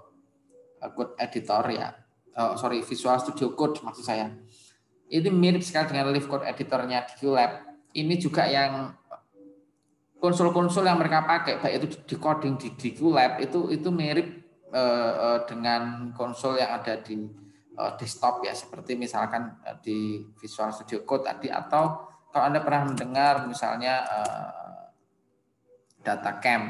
Code Editor ya, uh, sorry Visual Studio Code maksud saya. Ini mirip sekali dengan Live Code Editornya D Q Lab. Ini juga yang konsol-konsol yang mereka pakai, baik itu di coding di D Q Lab itu itu mirip uh, uh, dengan konsol yang ada di desktop ya, seperti misalkan di Visual Studio Code tadi, atau kalau Anda pernah mendengar misalnya uh, DataCamp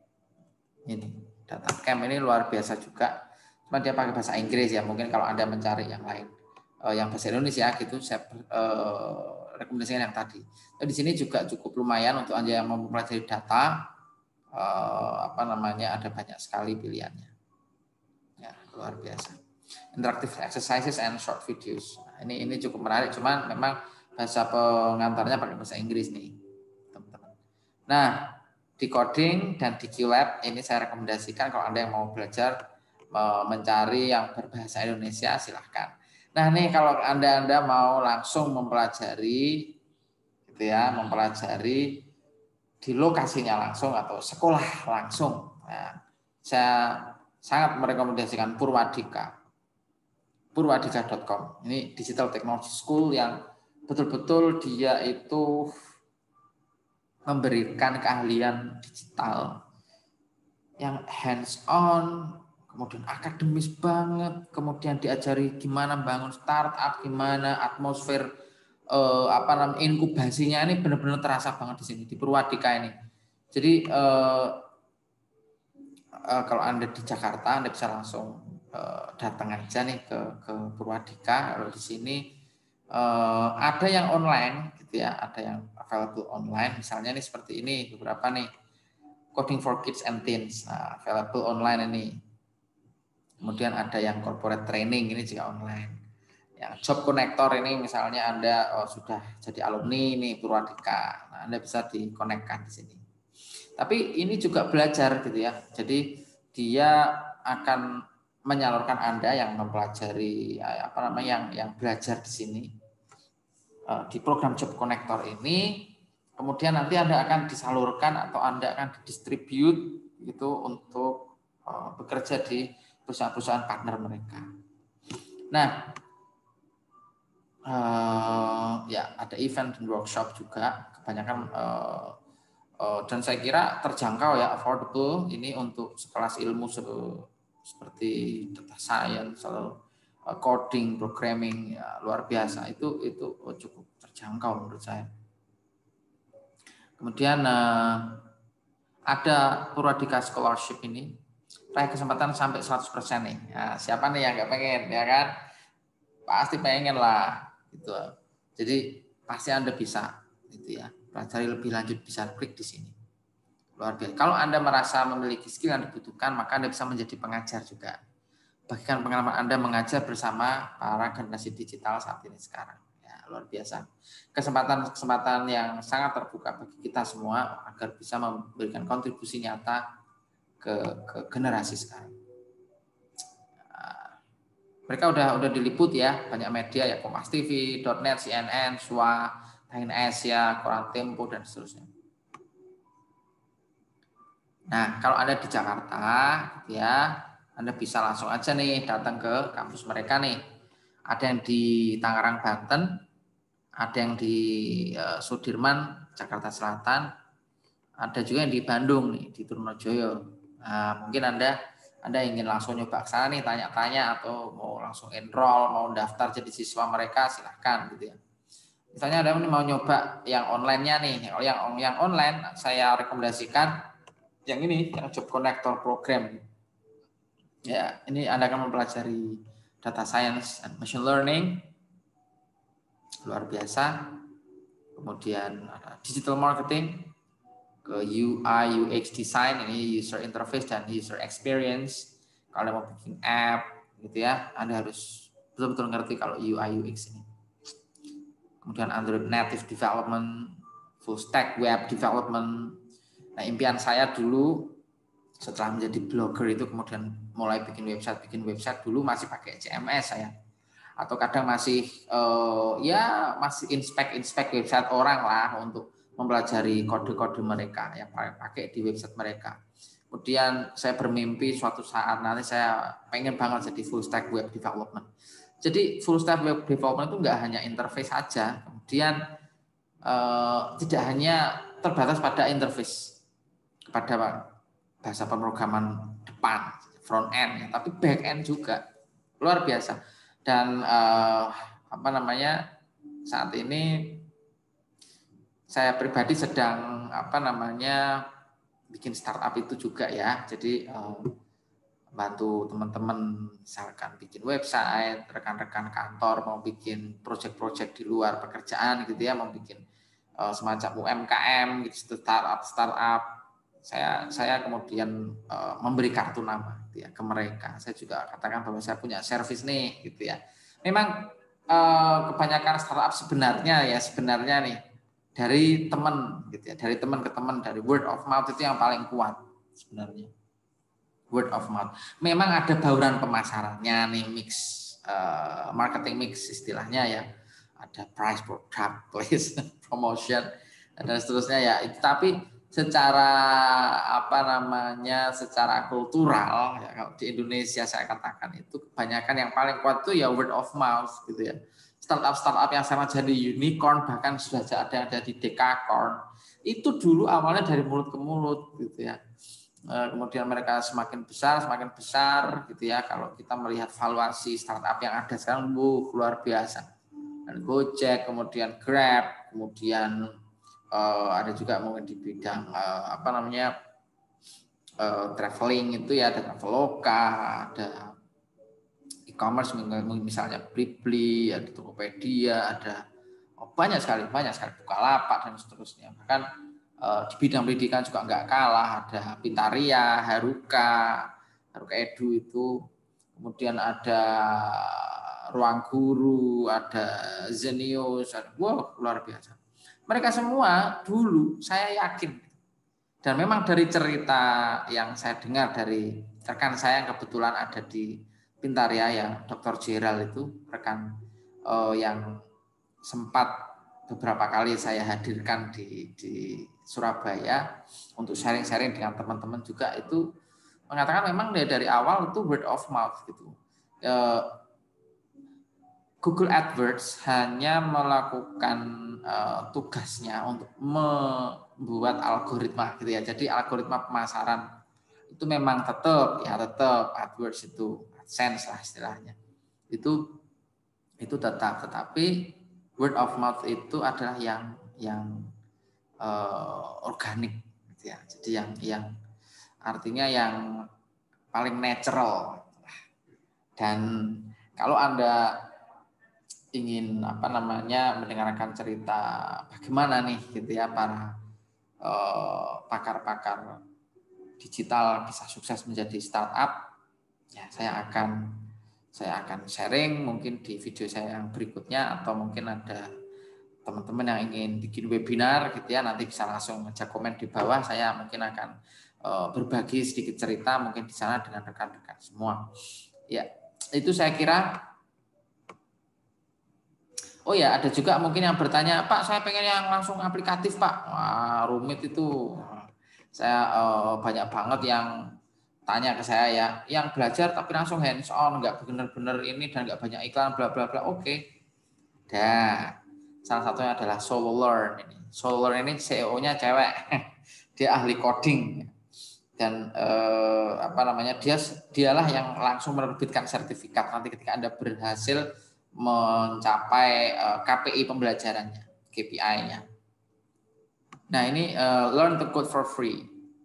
ini, DataCamp ini luar biasa juga, cuma dia pakai bahasa Inggris ya, mungkin kalau Anda mencari yang lain uh, yang bahasa Indonesia gitu, saya uh, rekomendasikan yang tadi. Nah, di sini juga cukup lumayan untuk Anda yang mau mempelajari data, uh, apa namanya, ada banyak sekali pilihannya ya, luar biasa. Interactive exercises and short videos. Nah, ini ini cukup menarik, cuman memang bahasa pengantarnya pakai bahasa Inggris nih, teman-teman. Nah, di coding dan di Q Lab ini saya rekomendasikan kalau Anda yang mau belajar mencari yang berbahasa Indonesia, silahkan. Nah, nih kalau Anda Anda mau langsung mempelajari gitu ya, mempelajari di lokasinya langsung atau sekolah langsung. Nah, saya sangat merekomendasikan Purwadika. Purwadika dot com. Ini digital technology school yang betul-betul dia itu memberikan keahlian digital yang hands on, kemudian akademis banget, kemudian diajari gimana bangun startup, gimana atmosfer eh, apa namanya inkubasinya, ini benar-benar terasa banget di sini di Purwadika ini. Jadi eh, eh, kalau Anda di Jakarta, Anda bisa langsung datang aja nih ke ke Purwadika. Kalau di sini uh, ada yang online gitu ya, ada yang available online, misalnya nih seperti ini beberapa nih Coding for Kids and Teens, nah, available online ini. Kemudian ada yang corporate training, ini juga online. Yang job connector ini misalnya Anda oh, sudah jadi alumni ini Purwadika, nah, Anda bisa dikonekkan di sini. Tapi ini juga belajar gitu ya. Jadi dia akan menyalurkan Anda yang mempelajari apa namanya yang yang belajar di sini di program job connector ini. Kemudian nanti Anda akan disalurkan atau Anda akan didistribute gitu untuk uh, bekerja di perusahaan-perusahaan partner mereka. Nah, uh, ya ada event dan workshop juga, kebanyakan uh, uh, dan saya kira terjangkau ya, affordable ini untuk sekelas ilmu se seperti data science atau uh, coding, programming ya, luar biasa itu itu cukup terjangkau menurut saya. Kemudian uh, ada Purwadika Scholarship ini, raih kesempatan sampai seratus persen nih. Nah, siapa nih yang nggak pengen, ya kan? Pasti pengen lah, gitu. Jadi pasti Anda bisa, gitu ya. Pelajari lebih lanjut bisa klik di sini. Luar biasa. Kalau Anda merasa memiliki skill yang dibutuhkan, maka Anda bisa menjadi pengajar juga. Bagikan pengalaman Anda mengajar bersama para generasi digital saat ini sekarang. Luar biasa. Kesempatan-kesempatan yang sangat terbuka bagi kita semua agar bisa memberikan kontribusi nyata ke, ke generasi sekarang. Nah, mereka udah udah diliput ya, banyak media ya, Kompas T V, .net, C N N, S W A, Time Asia, Koran Tempo dan seterusnya. Nah, kalau Anda di Jakarta, ya, Anda bisa langsung aja nih datang ke kampus mereka nih. Ada yang di Tangerang, Banten, ada yang di uh, Sudirman, Jakarta Selatan, ada juga yang di Bandung nih, di Trunojoyo. Nah, mungkin Anda Anda ingin langsung nyoba ke sana nih, tanya-tanya atau mau langsung enroll, mau daftar jadi siswa mereka, silahkan gitu ya. Misalnya Anda mau nyoba yang online-nya nih, yang yang online saya rekomendasikan yang ini, yang Job Connector program. Ya, ini Anda akan mempelajari data science and machine learning. Luar biasa. Kemudian ada digital marketing, ke U I U X design, ini user interface dan user experience. Kalau mau bikin app gitu ya, Anda harus betul-betul ngerti kalau U I U X ini. Kemudian Android native development, full stack web development. Nah, impian saya dulu setelah menjadi blogger itu kemudian mulai bikin website, bikin website dulu masih pakai C M S saya. Atau kadang masih uh, ya masih inspect-inspect website orang lah untuk mempelajari kode-kode mereka yang pakai di website mereka. Kemudian saya bermimpi suatu saat nanti saya pengen banget jadi full stack web development. Jadi full stack web development itu enggak hanya interface saja, kemudian uh, tidak hanya terbatas pada interface, pada bahasa pemrograman depan, front end, tapi back end juga. Luar biasa. Dan uh, apa namanya saat ini saya pribadi sedang apa namanya bikin startup itu juga ya. Jadi uh, bantu teman-teman misalkan bikin website, rekan-rekan kantor mau bikin project-project di luar pekerjaan gitu ya, mau bikin uh, semacam U M K M gitu, startup startup. Saya saya kemudian uh, memberi kartu nama gitu ya ke mereka. Saya juga katakan bahwa saya punya service nih gitu ya. Memang uh, kebanyakan startup sebenarnya ya sebenarnya nih dari teman gitu ya, dari teman ke teman, dari word of mouth itu yang paling kuat sebenarnya. Word of mouth. Memang ada bauran pemasarannya nih, mix uh, marketing mix istilahnya ya. Ada price, product, place, promotion dan seterusnya ya. Itu tapi secara apa namanya secara kultural ya, kalau di Indonesia saya katakan itu kebanyakan yang paling kuat itu ya word of mouth gitu ya. Startup startup yang sama jadi unicorn bahkan sudah ada yang ada di dekakorn itu dulu awalnya dari mulut ke mulut gitu ya. Kemudian mereka semakin besar semakin besar gitu ya. Kalau kita melihat valuasi startup yang ada sekarang wuh, luar biasa. Dan Gojek, kemudian Grab, kemudian Uh, ada juga mungkin di bidang uh, apa namanya uh, traveling itu ya, ada Traveloka, ada e-commerce misalnya Blibli, ada Tokopedia, ada oh, banyak sekali banyak sekali Bukalapak dan seterusnya. Bahkan Di bidang pendidikan juga nggak kalah, ada Pintaria, Haruka, Haruka Edu itu, kemudian ada Ruang Guru, ada Zenius, wow luar biasa. Mereka semua dulu saya yakin, dan memang dari cerita yang saya dengar dari rekan saya yang kebetulan ada di Pintaria ya, Doktor Gerald itu rekan eh, yang sempat beberapa kali saya hadirkan di, di Surabaya untuk sharing-sharing dengan teman-teman juga, itu mengatakan memang dari awal itu word of mouth gitu. Google AdWords hanya melakukan uh, tugasnya untuk membuat algoritma gitu ya. Jadi algoritma pemasaran itu memang tetap ya tetap AdWords itu AdSense lah istilahnya. Itu itu tetap, tetapi word of mouth itu adalah yang yang uh, organik gitu ya. Jadi yang yang artinya yang paling natural. Dan kalau Anda ingin apa namanya mendengarkan cerita bagaimana nih gitu ya para uh, pakar-pakar digital bisa sukses menjadi startup, ya saya akan saya akan sharing mungkin di video saya yang berikutnya, atau mungkin ada teman-teman yang ingin bikin webinar gitu ya, nanti bisa langsung ngejak komen di bawah, saya mungkin akan uh, berbagi sedikit cerita mungkin di sana dengan rekan-rekan semua. Ya, itu saya kira. Oh ya, ada juga mungkin yang bertanya, Pak, saya pengen yang langsung aplikatif, Pak. Wah, rumit itu. Saya uh, banyak banget yang tanya ke saya ya, yang belajar tapi langsung hands on, nggak benar-benar ini dan nggak banyak iklan, bla bla bla. Oke. Dah. Salah satunya adalah Solo Learn ini. Solo Learn ini C E O-nya cewek. Dia ahli coding. Dan eh, apa namanya? Dia dialah yang langsung menerbitkan sertifikat nanti ketika Anda berhasil mencapai uh, K P I pembelajarannya, K P I-nya. Nah, ini uh, learn to code for free.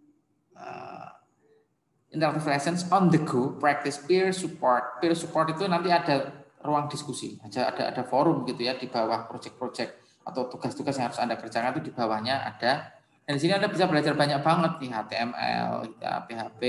Uh, interactive lessons on the go, practice peer support. Peer support itu nanti ada ruang diskusi, ada ada ada forum gitu ya di bawah project-project atau tugas-tugas yang harus Anda kerjakan itu di bawahnya ada. Dan di sini Anda bisa belajar banyak banget nih, H T M L, P H P,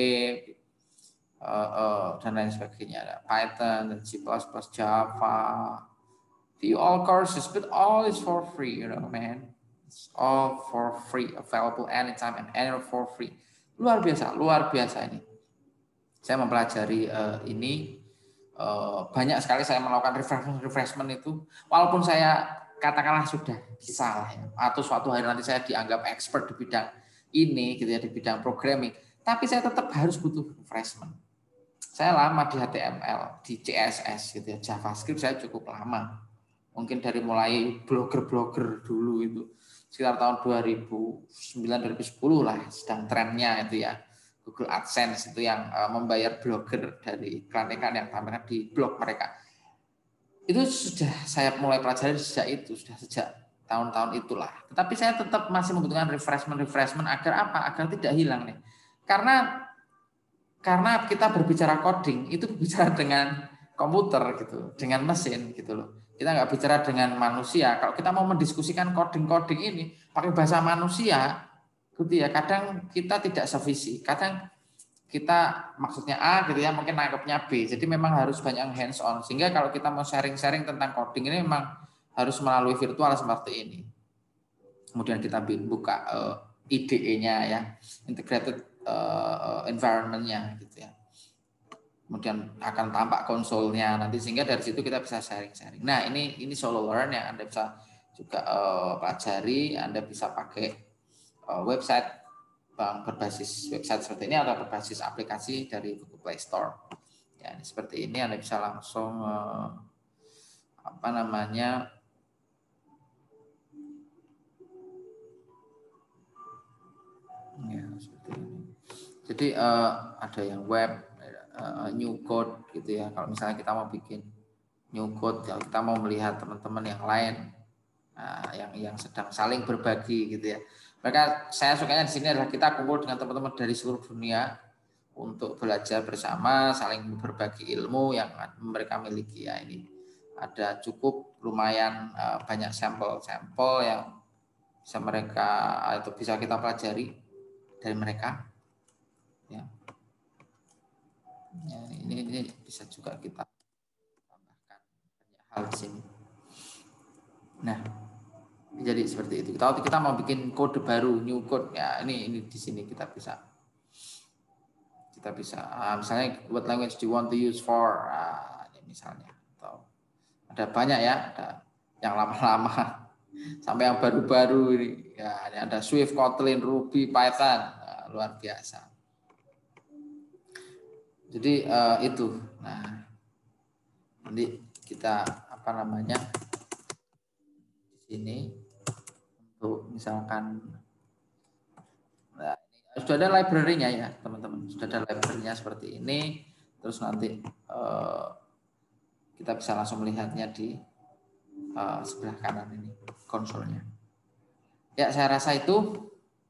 uh, uh, dan lain sebagainya. Ada Python, dan C plus plus, Java, the all courses, but all is for free, you know, man. It's all for free, available anytime and anywhere for free. Luar biasa, luar biasa ini. Saya mempelajari uh, ini uh, banyak sekali saya melakukan refreshment refreshment itu. Walaupun saya katakanlah sudah bisa lah ya, atau suatu hari nanti saya dianggap expert di bidang ini, gitu ya, di bidang programming, tapi saya tetap harus butuh refreshment. Saya lama di H T M L, di C S S, gitu ya, JavaScript saya cukup lama. Mungkin dari mulai blogger-blogger dulu itu sekitar tahun dua ribu sembilan dua ribu sepuluh lah sedang trennya itu ya, Google AdSense itu yang uh, membayar blogger dari iklan-iklan yang tampilkan di blog mereka. Itu sudah saya mulai pelajari sejak itu, sudah sejak tahun-tahun itulah. Tetapi saya tetap masih membutuhkan refreshment-refreshment agar apa? Agar tidak hilang nih. Karena karena kita berbicara coding itu berbicara dengan komputer gitu, dengan mesin gitu loh. Kita nggak bicara dengan manusia. Kalau kita mau mendiskusikan coding-coding ini pakai bahasa manusia, gitu ya. Kadang kita tidak sevisi. Kadang kita maksudnya A gitu ya, mungkin nangkepnya B. Jadi memang harus banyak hands on. Sehingga kalau kita mau sharing-sharing tentang coding ini memang harus melalui virtual seperti ini. Kemudian kita buka uh, I D E-nya ya, integrated uh, environment-nya gitu ya. Kemudian akan tampak konsolnya nanti, sehingga dari situ kita bisa sharing-sharing. Nah, ini ini Solo Learn yang Anda bisa juga uh, pelajari. Anda bisa pakai uh, website yang berbasis website seperti ini atau berbasis aplikasi dari Google Play Store. Ya, seperti ini Anda bisa langsung uh, apa namanya ya seperti ini. Jadi uh, ada yang web, uh, new code gitu ya. Kalau misalnya kita mau bikin new code, kalau kita mau melihat teman-teman yang lain, nah, yang yang sedang saling berbagi gitu ya. Mereka, saya sukanya di sini adalah kita kumpul dengan teman-teman dari seluruh dunia untuk belajar bersama, saling berbagi ilmu yang mereka miliki ya. Ini ada cukup lumayan uh, banyak sampel-sampel yang bisa mereka atau bisa kita pelajari dari mereka. Ya. Ya, ini, ini bisa juga kita tambahkan banyak hal di sini. Nah, jadi seperti itu. Kalau kita mau bikin kode baru, new code, ya ini ini di sini kita bisa kita bisa uh, misalnya what language do you want to use for, uh, misalnya, atau ada banyak ya, ada yang lama-lama sampai yang baru-baru ini. Ya, ada Swift, Kotlin, Ruby, Python, uh, luar biasa. Jadi uh, itu. Nah, nanti kita apa namanya di sini untuk misalkan, nah, sudah ada library-nya ya teman-teman, sudah ada library-nya seperti ini. Terus nanti uh, kita bisa langsung melihatnya di uh, sebelah kanan ini konsolnya. Ya, saya rasa itu.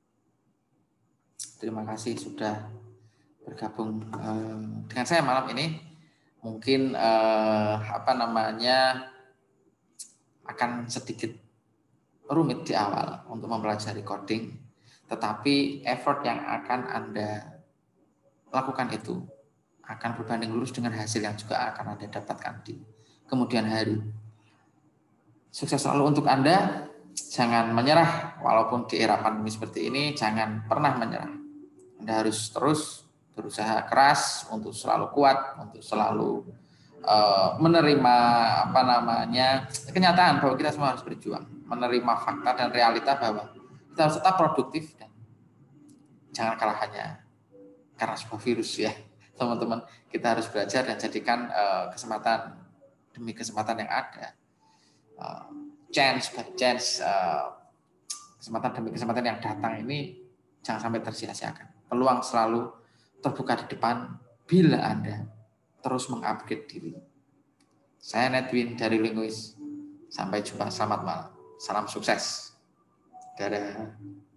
Terima kasih sudah bergabung uh, dengan saya malam ini. Mungkin uh, apa namanya akan sedikit rumit di awal untuk mempelajari coding, tetapi effort yang akan Anda lakukan itu akan berbanding lurus dengan hasil yang juga akan Anda dapatkan di kemudian hari. Sukses selalu untuk Anda. Jangan menyerah walaupun di era pandemi seperti ini, jangan pernah menyerah. Anda harus terus berusaha keras untuk selalu kuat, untuk selalu uh, menerima apa namanya kenyataan bahwa kita semua harus berjuang, menerima fakta dan realita bahwa kita harus tetap produktif dan jangan kalah hanya karena sebuah virus ya, teman-teman. Kita harus belajar dan jadikan uh, kesempatan demi kesempatan yang ada, uh, chance by chance, uh, kesempatan demi kesempatan yang datang ini jangan sampai tersia-siakan. Peluang selalu terbuka di depan bila Anda terus mengupgrade diri. Saya Nedwin dari Linguis. Sampai jumpa, selamat malam. Salam sukses. Dadah.